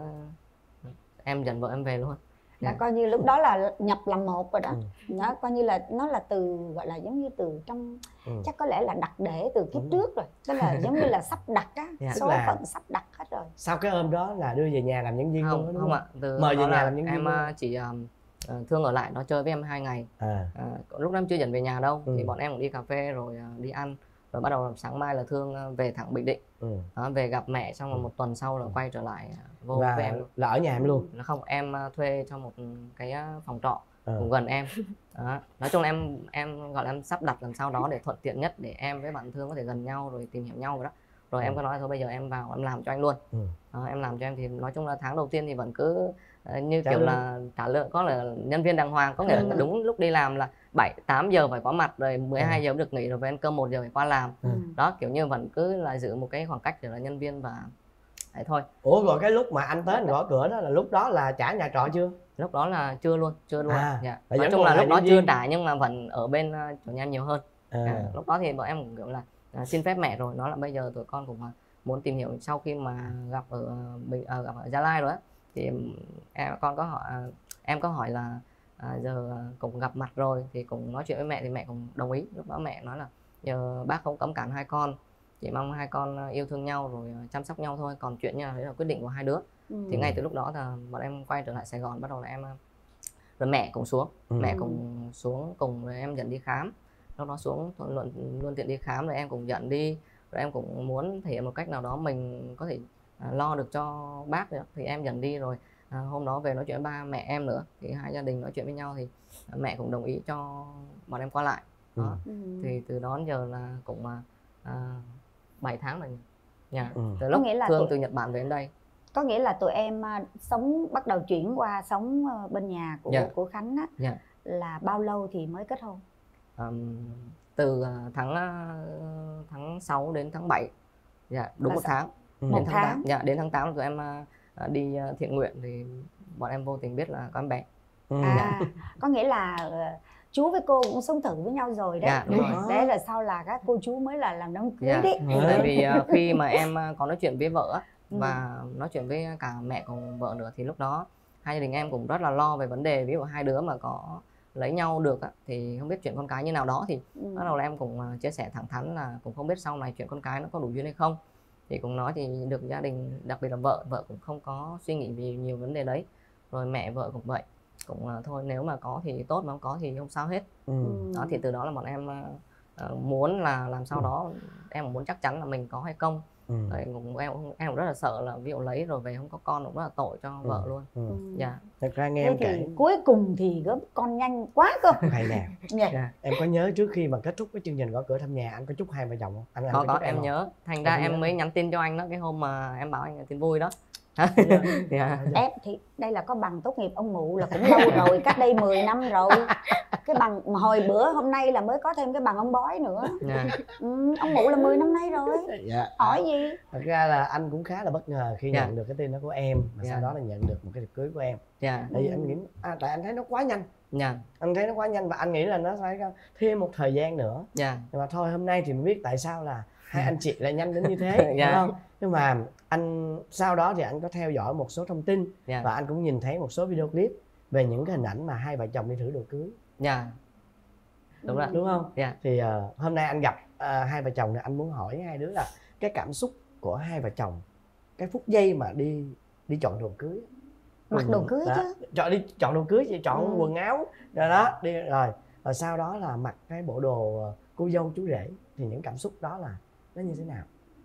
em dẫn vợ em về luôn. Đã coi như lúc đó là nhập làm một rồi đó. Ừ. Nó coi như là nó là từ gọi là giống như từ trong ừ. chắc có lẽ là đặt để từ kiếp trước rồi, tức là giống như là sắp đặt á, yeah. số là phận sắp đặt hết rồi. Sau cái ôm đó là đưa về nhà làm nhân viên không luôn đó, không ạ, từ mời về nhà làm nhân viên em luôn. Chỉ uh, Thương ở lại nó chơi với em hai ngày. À. Uh, lúc đó em chưa dẫn về nhà đâu, ừ. thì bọn em cũng đi cà phê rồi uh, đi ăn, rồi bắt đầu sáng mai là Thương về thẳng Bình Định. Ừ. Đó, về gặp mẹ xong rồi một tuần sau là quay trở lại vô và với em. Là ở nhà em luôn? Là không, em thuê cho một cái phòng trọ ừ. cũng gần em. Đó. Nói chung là em em gọi là em sắp đặt làm sao đó để thuận tiện nhất để em với bạn Thương có thể gần nhau rồi tìm hiểu nhau rồi đó. Rồi ừ. em có nói thôi bây giờ em vào em làm cho anh luôn. Ừ. Đó, em làm cho em thì nói chung là tháng đầu tiên thì vẫn cứ uh, như trả kiểu lương. Là trả lương, có là nhân viên đàng hoàng, có nghĩa là đúng lúc đi làm là bảy tám giờ phải có mặt, rồi mười hai giờ được nghỉ, rồi về ăn cơm một giờ phải qua làm. Ừ. Đó, kiểu như vẫn cứ là giữ một cái khoảng cách để là nhân viên và đấy thôi. Ủa rồi cái lúc mà anh tới anh gõ cửa đó là lúc đó là trả nhà trọ chưa? Lúc đó là chưa luôn, chưa luôn. À, dạ. Nói chung là lúc đó chưa trả nhưng mà vẫn ở bên uh, chủ nhà nhiều hơn. À. À, lúc đó thì bọn em cũng kiểu là uh, xin phép mẹ rồi, nói là bây giờ tụi con cũng uh, muốn tìm hiểu sau khi mà gặp ở uh, gặp ở Gia Lai rồi á, thì em con có hỏi uh, em có hỏi là uh, giờ uh, cũng gặp mặt rồi thì cũng nói chuyện với mẹ thì mẹ cũng đồng ý. Lúc đó mẹ nói là giờ bác không cấm cản hai con, chỉ mong hai con yêu thương nhau rồi chăm sóc nhau thôi, còn chuyện như là đấy là quyết định của hai đứa. Ừ. Thì ngay từ lúc đó là bọn em quay trở lại Sài Gòn, bắt đầu là em rồi mẹ cũng xuống. Ừ. Mẹ cũng xuống cùng rồi em dẫn đi khám. Lúc đó xuống luôn luôn tiện đi khám rồi em cũng dẫn đi, rồi em cũng muốn thể hiện một cách nào đó mình có thể uh, lo được cho bác nữa. Thì em dẫn đi rồi uh, hôm đó về nói chuyện với ba mẹ em nữa, thì hai gia đình nói chuyện với nhau thì uh, mẹ cũng đồng ý cho bọn em qua lại. Đó. Ừ. Thì từ đó đến giờ là cũng uh, bảy tháng rồi nhà. Ừ. Từ lúc Thương tụi... từ Nhật Bản về đến đây. Có nghĩa là tụi em uh, sống bắt đầu chuyển qua sống uh, bên nhà của yeah. của Khánh á, yeah. là bao lâu thì mới kết hôn? Um, từ uh, tháng uh, tháng sáu đến tháng bảy. Dạ, yeah, đúng là một sao? tháng. Ừ. Một đến tháng, tháng. tám. Dạ, đến tháng tám tụi em uh, đi uh, thiện nguyện thì bọn em vô tình biết là có em bé. Ừ. À, có nghĩa là uh, chú với cô cũng sống thử với nhau rồi đấy. Dạ, đúng rồi. Đấy là sau là các cô chú mới là làm đám cưới dạ. đấy. Tại vì uh, khi mà em uh, có nói chuyện với vợ và ừ. nói chuyện với cả mẹ cùng vợ nữa thì lúc đó hai gia đình em cũng rất là lo về vấn đề ví dụ hai đứa mà có lấy nhau được á, thì không biết chuyện con cái như nào đó thì ừ. bắt đầu là em cũng uh, chia sẻ thẳng thắn là cũng không biết sau này chuyện con cái nó có đủ duyên hay không. Thì cũng nói thì được gia đình, đặc biệt là vợ vợ cũng không có suy nghĩ về nhiều vấn đề đấy, rồi mẹ vợ cũng vậy, cũng uh, thôi nếu mà có thì tốt mà không có thì không sao hết. Ừ. Đó thì từ đó là bọn em uh, muốn là làm sao đó em cũng muốn chắc chắn là mình có hay không. Ừ. Rồi cũng, em, em cũng rất là sợ là ví dụ lấy rồi về không có con cũng rất là tội cho ừ. vợ luôn. Ừ. Dạ. Thật ra nghe thế em thì kể cuối cùng thì gấp con nhanh quá cơ. Hay nè. Yeah. Yeah. Em có nhớ trước khi mà kết thúc cái chương trình gõ cửa thăm nhà anh có chúc hai vợ chồng không? Anh, anh có có em, em nhớ. Thành ra em nhớ. mới nhắn tin cho anh đó cái hôm mà em bảo anh tin vui đó. Yeah. Yeah. Em thì đây là có bằng tốt nghiệp ông Mụ là cũng lâu rồi, cách đây mười năm rồi. Cái bằng mà hồi bữa hôm nay là mới có thêm cái bằng ông Bói nữa. Yeah. Ừ, ông Mụ là mười năm nay rồi. Yeah. Hỏi gì? Thật ra là anh cũng khá là bất ngờ khi yeah. nhận được cái tin đó của em, và yeah. sau đó là nhận được một cái tiệc cưới của em. Yeah. Tại vì ừ. anh nghĩ à, tại anh thấy nó quá nhanh. Yeah. Anh thấy nó quá nhanh và anh nghĩ là nó phải thêm một thời gian nữa. Yeah. Nhưng mà thôi hôm nay thì mình biết tại sao là hai anh chị lại nhanh đến như thế, yeah. đúng không? Nhưng mà anh sau đó thì anh có theo dõi một số thông tin yeah. và anh cũng nhìn thấy một số video clip về những cái hình ảnh mà hai vợ chồng đi thử đồ cưới. Dạ. Đúng rồi. Đúng không? Dạ. Thì uh, hôm nay anh gặp uh, hai vợ chồng thì anh muốn hỏi hai đứa là cái cảm xúc của hai vợ chồng cái phút giây mà đi đi chọn đồ cưới. Mặc đồ cưới đó. Chứ. Chọn đi chọn đồ cưới thì chọn ừ. quần áo rồi đó, đi rồi. Rồi sau đó là mặc cái bộ đồ cô dâu chú rể thì những cảm xúc đó là nó như thế nào?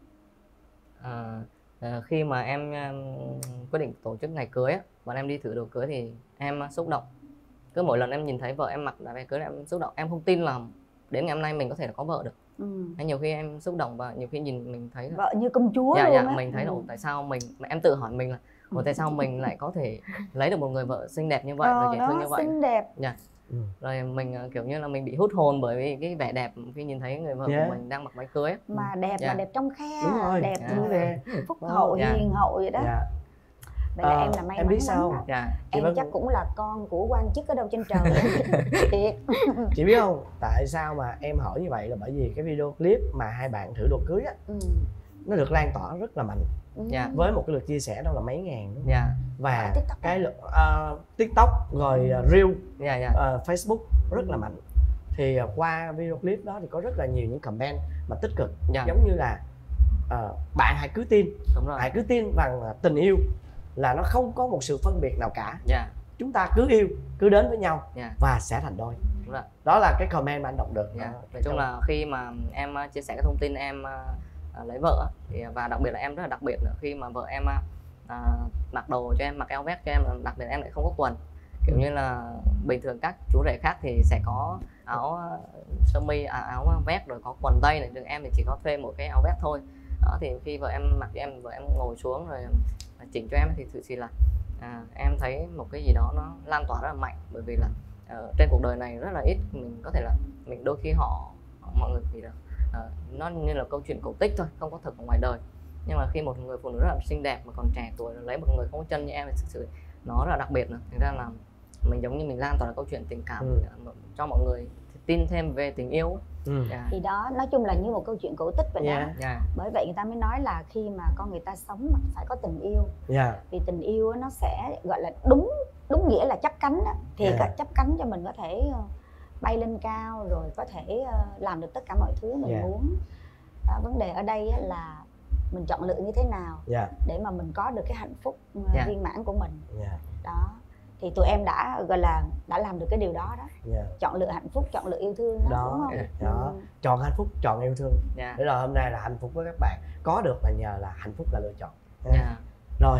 À, à, khi mà em um, quyết định tổ chức ngày cưới á, bọn em đi thử đồ cưới thì em uh, xúc động. Cứ mỗi lần em nhìn thấy vợ em mặc váy cưới là em xúc động. Em không tin là đến ngày hôm nay mình có thể là có vợ được. Ừ. Nhiều khi em xúc động và nhiều khi nhìn mình thấy là vợ như công chúa dạ, luôn dạ, á. Mình thấy là ừ. tại sao mình em tự hỏi mình là ủa tại sao mình lại có thể lấy được một người vợ xinh đẹp như vậy, ờ, dễ thương như vậy. Xinh đẹp. Dạ. Ừ. Rồi mình kiểu như là mình bị hút hồn bởi vì cái vẻ đẹp khi nhìn thấy người vợ yeah. của mình đang mặc váy cưới. Mà đẹp yeah. mà đẹp trong khe, đúng rồi. đẹp yeah. phúc hậu, yeah. hiền hậu vậy đó. Yeah. Vậy là Ờ, em là may em mắn biết sao lắm không? đó. Dạ. Em Vân- chắc cũng là con của quan chức ở đâu trên trời. Thiệt. Chị biết không, tại sao mà em hỏi như vậy là bởi vì cái video clip mà hai bạn thử đồ cưới á, Ừ. nó được lan tỏa rất là mạnh. Dạ. Với một cái lượt chia sẻ đâu là mấy ngàn đúng không? Dạ. Và TikTok cái lượt uh, TikTok rồi uh, Reel, Dạ. Dạ. uh, Facebook rất là mạnh. Thì uh, qua video clip đó thì có rất là nhiều những comment mà tích cực, Dạ. giống như là uh, bạn hãy cứ tin, Đúng rồi. hãy cứ tin rằng uh, tình yêu là nó không có một sự phân biệt nào cả. Dạ. Chúng ta cứ yêu, cứ đến với nhau Dạ. và sẽ thành đôi. Đúng rồi. Đó là cái comment mà anh đọc được. Dạ. Đó, Nói chung là khi mà em uh, chia sẻ cái thông tin em uh, uh, lấy vợ á, thì và đặc biệt là em rất là đặc biệt nữa, khi mà vợ em uh, uh, mặc đồ cho em, mặc áo vest cho em, đặc biệt là em lại không có quần, kiểu như là bình thường các chú rể khác thì sẽ có áo uh, sơ mi, à, áo vest rồi có quần tây này, nhưng em thì chỉ có thuê một cái áo vest thôi. Đó, thì khi vợ em mặc cho em, vợ em ngồi xuống rồi chỉnh cho em thì thực sự là à, em thấy một cái gì đó nó lan tỏa rất là mạnh, bởi vì là uh, trên cuộc đời này rất là ít mình có thể là mình đôi khi họ mọi người thì là uh, nó như là câu chuyện cổ tích thôi, không có thực ở ngoài đời. Nhưng mà khi một người phụ nữ rất là xinh đẹp mà còn trẻ tuổi lấy một người không có chân như em thì thực sự nó rất là đặc biệt nữa. Thành ra là mình giống như mình lan tỏa câu chuyện tình cảm Ừ. cho mọi người tin thêm về tình yêu. Ừ. Dạ. Thì đó, nói chung là như một câu chuyện cổ tích vậy Dạ. đó. Dạ. Bởi vậy người ta mới nói là khi mà con người ta sống mà phải có tình yêu. Dạ. Vì tình yêu á, nó sẽ gọi là đúng đúng nghĩa là chắp cánh đó. Thì Dạ. cả chắp cánh cho mình có thể ờ, bay lên cao, rồi có thể ờ, làm được tất cả mọi thứ mình Dạ. muốn. Đó, vấn đề ở đây á, là mình chọn lựa như thế nào Dạ. để mà mình có được cái hạnh phúc ờ, Dạ. viên mãn của mình. Dạ. Đó, thì tụi em đã gọi là đã làm được cái điều đó đó. Dạ. Chọn lựa hạnh phúc, chọn lựa yêu thương đó, Đó, đúng không? đó. Ừ. Chọn hạnh phúc, chọn yêu thương. Dạ. Để rồi hôm nay là hạnh phúc với các bạn. Có được là nhờ là hạnh phúc là lựa chọn. Dạ. Rồi.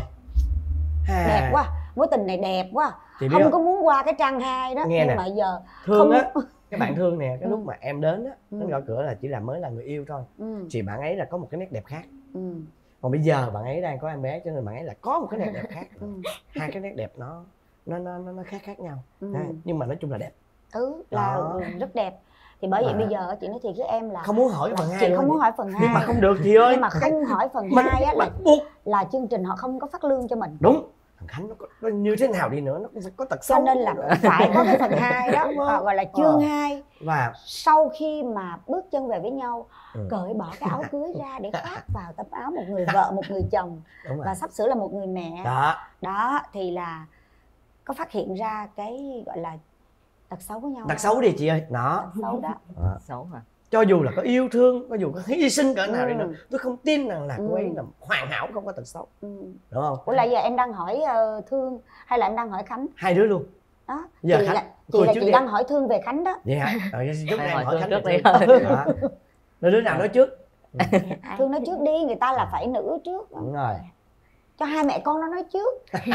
Ha. Đẹp quá, mối tình này đẹp quá. Chị biết Không không? có muốn qua cái trang hai đó. Nghe nhưng nè. mà giờ Thương không... á, các bạn thương nè, cái Ừ. lúc mà em đến á, Ừ. đến gõ cửa là chỉ là mới là người yêu thôi. Ừ. Thì bạn ấy là có một cái nét đẹp khác. Ừ. Còn bây giờ bạn ấy đang có em bé cho nên bạn ấy là có một cái nét đẹp khác. Ừ. Hai cái nét đẹp nó nó nó nó khác khác nhau. Ừ. Ha, nhưng mà nói chung là đẹp. Ừ, là Đó. rất đẹp. Thì bởi vậy Mà- bây giờ chị nói thiệt với em là Không muốn hỏi là phần hai chị nữa không muốn chị. hỏi phần hai. Nhưng mà không được chị ơi. Nhưng mà không hỏi phần Mình hai á là bắt buộc. là chương trình họ không có phát lương cho mình. Đúng. Thằng Khánh nó, có, nó như thế nào đi nữa nó cũng phải có tật Cho xấu. nên là phải có cái phần hai đó, Đúng không? à, gọi là chương Ờ. hai. Và Sau khi mà bước chân về với nhau, Ừ. cởi bỏ cái áo cưới ra để khoác vào tấm áo một người vợ, một người chồng đúng rồi. và sắp sửa là một người mẹ. Đó. Đó thì là có phát hiện ra cái gọi là tật xấu của nhau. Tật xấu đi chị ơi. Đó. Tật xấu đó. Đó. Xấu hả? Cho dù là có yêu thương, cho dù có hy sinh cỡ nào đi Ừ. nữa, tôi không tin rằng là cô ấy Ừ. là hoàn hảo, không có tật xấu. Ừ. Đúng không? Ủa là giờ em đang hỏi ờ, Thương hay là em đang hỏi Khánh? Hai đứa luôn. Đó. Giờ chị Khánh, là, cô chị, là trước chị đi. đang hỏi Thương về Khánh đó. Vậy hả? Rồi giúp Em em hỏi hỏi Thương Khánh trước về đi. Thương. Đó. Rồi đứa nào nói trước? Thương nói trước đi, người ta là phải nữ trước. Đúng rồi. Cho hai mẹ con nó nói trước.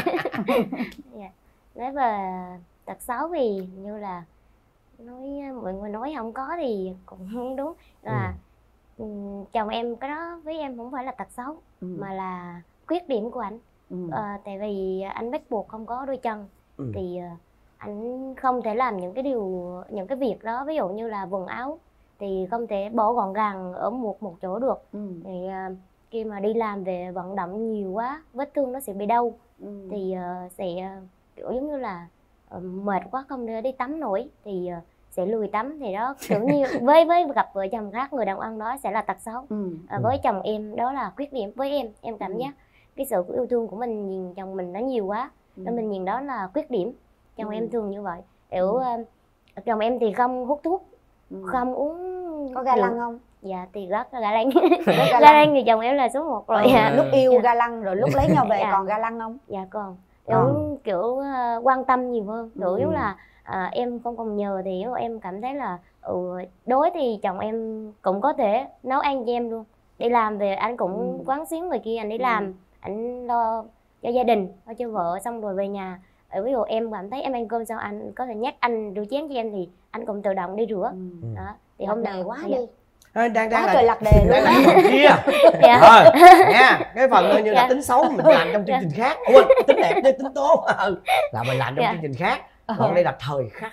Dạ. Nói về tật xấu thì như là nói mọi người nói không có thì cũng không đúng, là ừ. chồng em cái đó với em không phải là tật xấu, Ừ. mà là khuyết điểm của anh. Ừ. Ờ, tại vì anh bắt buộc không có đôi chân. Ừ. Thì ờ, anh không thể làm những cái điều những cái việc đó, ví dụ như là quần áo thì không thể bỏ gọn gàng ở một một chỗ được. Ừ. Thì ờ, khi mà đi làm về vận động nhiều quá, vết thương nó sẽ bị đau. Ừ. Thì ờ, sẽ ờ, kiểu giống như là ờ, mệt quá không thể đi tắm nổi thì ờ, sẽ lười tắm. Thì đó kiểu như với với gặp vợ chồng khác, người đàn ông đó sẽ là tật xấu. Ừ. Ờ, với chồng em đó là khuyết điểm. Với em em cảm Ừ. giác cái sự yêu thương của mình nhìn chồng mình nó nhiều quá, Ừ. nên mình nhìn đó là khuyết điểm. Chồng Ừ. em thường như vậy. Kiểu Ừ. ờ, chồng em thì không hút thuốc, Ừ. không uống Có ga rượu. lăng không? Dạ thì rất là ga lăng. ga Ga lăng. lăng thì chồng em là số một rồi. Ừ. Dạ. Lúc yêu Dạ. ga lăng rồi lúc lấy nhau về Dạ. còn ga lăng không? Dạ còn Ờ. kiểu kiểu ờ, quan tâm nhiều hơn, kiểu Ừ. giống là à, em không còn nhờ thì em cảm thấy là ừ, đối thì chồng em cũng có thể nấu ăn cho em luôn. Đi làm về anh cũng Ừ. quán xuyến người kia, anh đi Ừ. làm anh lo cho gia đình, lo cho vợ, xong rồi về nhà ở ví dụ em cảm thấy em ăn cơm xong anh có thể nhắc anh rửa chén cho em thì anh cũng tự động đi rửa. Ừ. Đó thì Lạc hôm đề nào quá dạ. đi. À, đang đang Quá là trời lạc đề luôn đang là á. phần kia. Dạ. Rồi nha, cái phần coi như là Dạ. tính xấu mình làm trong chương trình khác. Ủa, tính đẹp chứ tính tốt. Ừ. Là mình làm trong Dạ. chương trình khác. Còn đây là thời khắc.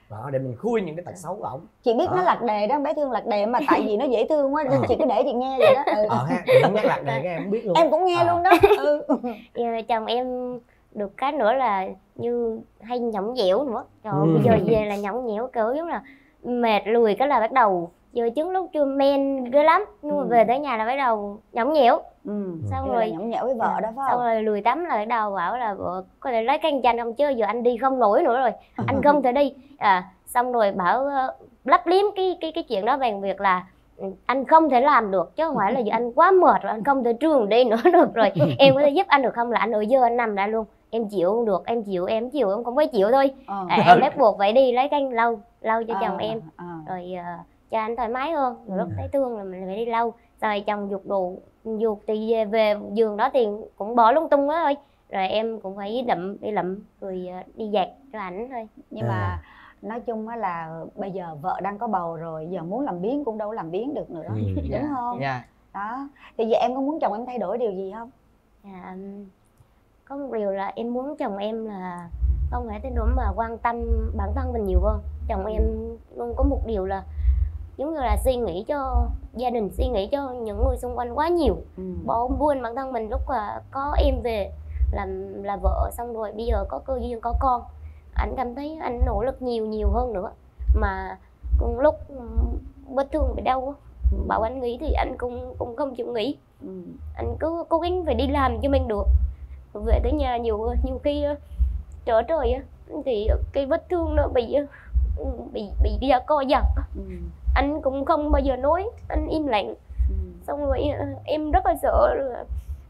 đó, để mình khui những cái tật xấu của ổng. Chị biết đó. Nó lạc đề đó, bé Thương lạc đề mà tại vì nó dễ thương quá nên chị cứ để chị nghe vậy đó. Ừ. Ờ ha, chị nhắc lạc đề cái em biết luôn. Em cũng nghe à. luôn đó. Ừ. Giờ chồng em được cái nữa là như hay nhõng nhẽo nữa. Trời ơi, ừ. bây giờ về là nhõng nhẽo kiểu giống là mệt lười cái là bắt đầu giờ trước lúc chưa men ghê lắm, nhưng mà ừ. về tới nhà là bắt đầu nhõng nhẽo. Ừ. Xong rồi rồi nhõng nhẽo với vợ đó phải không? Xong rồi lười tắm là bắt đầu bảo là vợ có thể lấy canh chanh không chứ giờ anh đi không nổi nữa rồi, anh không thể đi. À, xong rồi bảo uh, lấp liếm cái cái cái chuyện đó bằng việc là anh không thể làm được chứ không phải là giờ anh quá mệt rồi anh không thể trường đi nữa được rồi, em có thể giúp anh được không, là anh ở giờ anh nằm lại luôn, em chịu không được, em chịu em chịu em cũng phải chịu thôi. ờ. À, em bắt buộc phải đi lấy canh lau lau cho à, chồng em à. rồi uh, cho anh thoải mái hơn, rồi lúc thấy thương là mình phải đi lau, rồi chồng giục đồ giục thì về, về giường đó thì cũng bỏ lung tung quá thôi, rồi em cũng phải lụm đi lụm rồi uh, đi giặt cho ảnh thôi. Nhưng à. mà nói chung á là bây giờ vợ đang có bầu rồi, giờ muốn làm biếng cũng đâu làm biếng được nữa. ừ. Đúng yeah. không? Yeah. Đó thì giờ em có muốn chồng em thay đổi điều gì không? À, có một điều là em muốn chồng em là không phải tới nỗi mà quan tâm bản thân mình nhiều hơn. Chồng em luôn có một điều là giống như là suy nghĩ cho gia đình, suy nghĩ cho những người xung quanh quá nhiều, ừ. bỏ quên bản thân mình. Lúc mà có em về làm là vợ xong rồi bây giờ có cơ duyên có con, anh cảm thấy anh nỗ lực nhiều nhiều hơn nữa, mà lúc vết thương bị đau bảo anh nghỉ thì anh cũng cũng không chịu nghỉ. ừ. Anh cứ cố gắng phải đi làm cho mình được, về tới nhà nhiều nhiều khi trở trời thì cái vết thương nó bị bị bị ra co giật. ừ. Anh cũng không bao giờ nói, anh im lặng. ừ. Xong rồi em rất là sợ là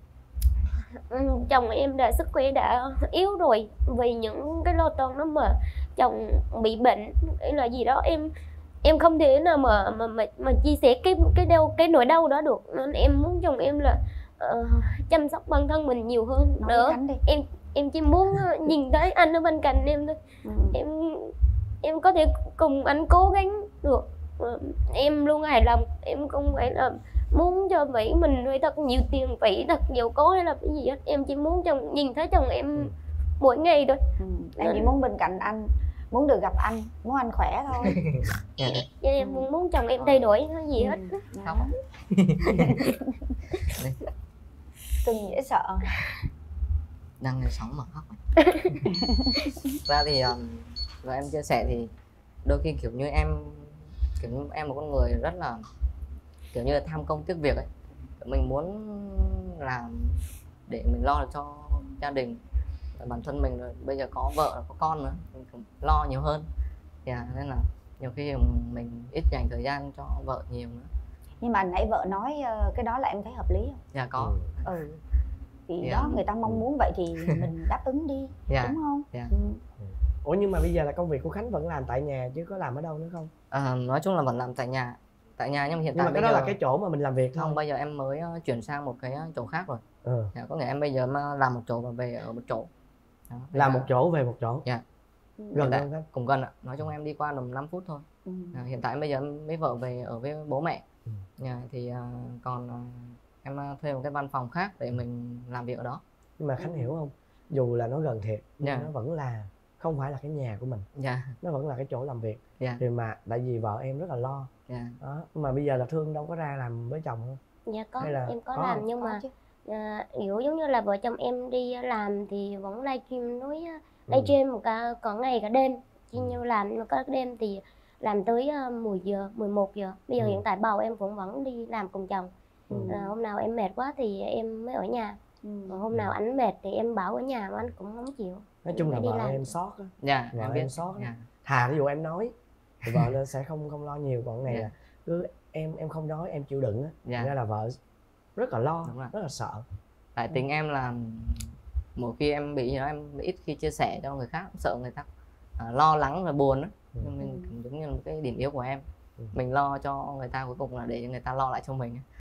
chồng em đã sức khỏe đã yếu rồi, vì những cái lo toan đó mà chồng bị bệnh hay là gì đó, em em không thể nào mà mà mà, mà chia sẻ cái cái đau cái nỗi đau đó được, nên em muốn chồng em là uh, chăm sóc bản thân mình nhiều hơn nữa. Em em chỉ muốn nhìn thấy anh ở bên cạnh em thôi. ừ. em em có thể cùng anh cố gắng được, em luôn hài lòng, em không phải là muốn cho Vĩ mình nuôi thật nhiều tiền, Vĩ thật giàu có hay là cái gì hết, em chỉ muốn chồng nhìn thấy chồng em mỗi ngày thôi. ừ. Em chỉ muốn bên cạnh anh, muốn được gặp anh, muốn anh khỏe thôi. Chứ em không muốn chồng em thay đổi cái gì hết. Không. Cưng dễ sợ. Đang nghe sóng mà khóc. Ra thì và em chia sẻ thì đôi khi kiểu như em kiểu như em một con người rất là kiểu như là tham công tiếc việc ấy, mình muốn làm để mình lo được cho gia đình bản thân mình, rồi bây giờ có vợ có con nữa mình cũng lo nhiều hơn. Yeah, nên là nhiều khi mình ít dành thời gian cho vợ nhiều nữa. Nhưng mà nãy vợ nói cái đó là em thấy hợp lý không? Dạ yeah, có. ừ. ừ thì yeah. đó người ta mong muốn vậy thì mình đáp ứng đi. Yeah. Đúng không? Yeah. ừ. Ủa nhưng mà bây giờ là công việc của Khánh vẫn làm tại nhà chứ có làm ở đâu nữa không? À, nói chung là vẫn làm tại nhà tại nhà nhưng mà hiện nhưng tại mà cái bây đó giờ là cái chỗ mà mình làm việc thôi. Không, bây giờ em mới uh, chuyển sang một cái chỗ khác rồi. ừ. Dạ, có nghĩa em bây giờ mà làm một chỗ và về ở một chỗ. Đó, làm là... một chỗ về một chỗ. Dạ. Gần không Khánh? Cũng gần ạ. Nói chung em đi qua tầm năm phút thôi. ừ. À, hiện tại bây giờ em với vợ về ở với bố mẹ. ừ. Dạ, thì uh, còn uh, em uh, thuê một cái văn phòng khác để mình làm việc ở đó. Nhưng mà Khánh ừ. hiểu không? Dù là nó gần thiệt nhưng yeah. nó vẫn là không phải là cái nhà của mình. yeah. Nó vẫn là cái chỗ làm việc. yeah. Thì mà tại vì vợ em rất là lo. yeah. Đó. Mà bây giờ là Thương đâu có ra làm với chồng không? Dạ có, là em có, có làm không? nhưng mà uh, hiểu giống như là vợ chồng em đi làm thì vẫn livestream nói livestream ừ. một cả, cả ngày cả đêm, chia nhau làm, nhưng mà có đêm thì làm tới uh, mười giờ, mười một giờ. Bây giờ ừ. hiện tại bầu em cũng vẫn đi làm cùng chồng. ừ. uh, hôm nào em mệt quá thì em mới ở nhà. ừ. Còn hôm nào anh mệt thì em bảo ở nhà mà anh cũng không chịu. Nói chung là vợ em sót á. Dạ, vợ em, em sót á. Thà ví dụ em nói thì vợ nên sẽ không không lo nhiều, còn này yeah. là cứ em em không nói em chịu đựng á. Dạ. Nên là vợ rất là lo, rất là sợ. Tại tính em là mỗi khi em bị gì đó em ít khi chia sẻ cho người khác, sợ người ta à, lo lắng và buồn á. ừ. Mình giống như là một cái điểm yếu của em. ừ. Mình lo cho người ta cuối cùng là để người ta lo lại cho mình.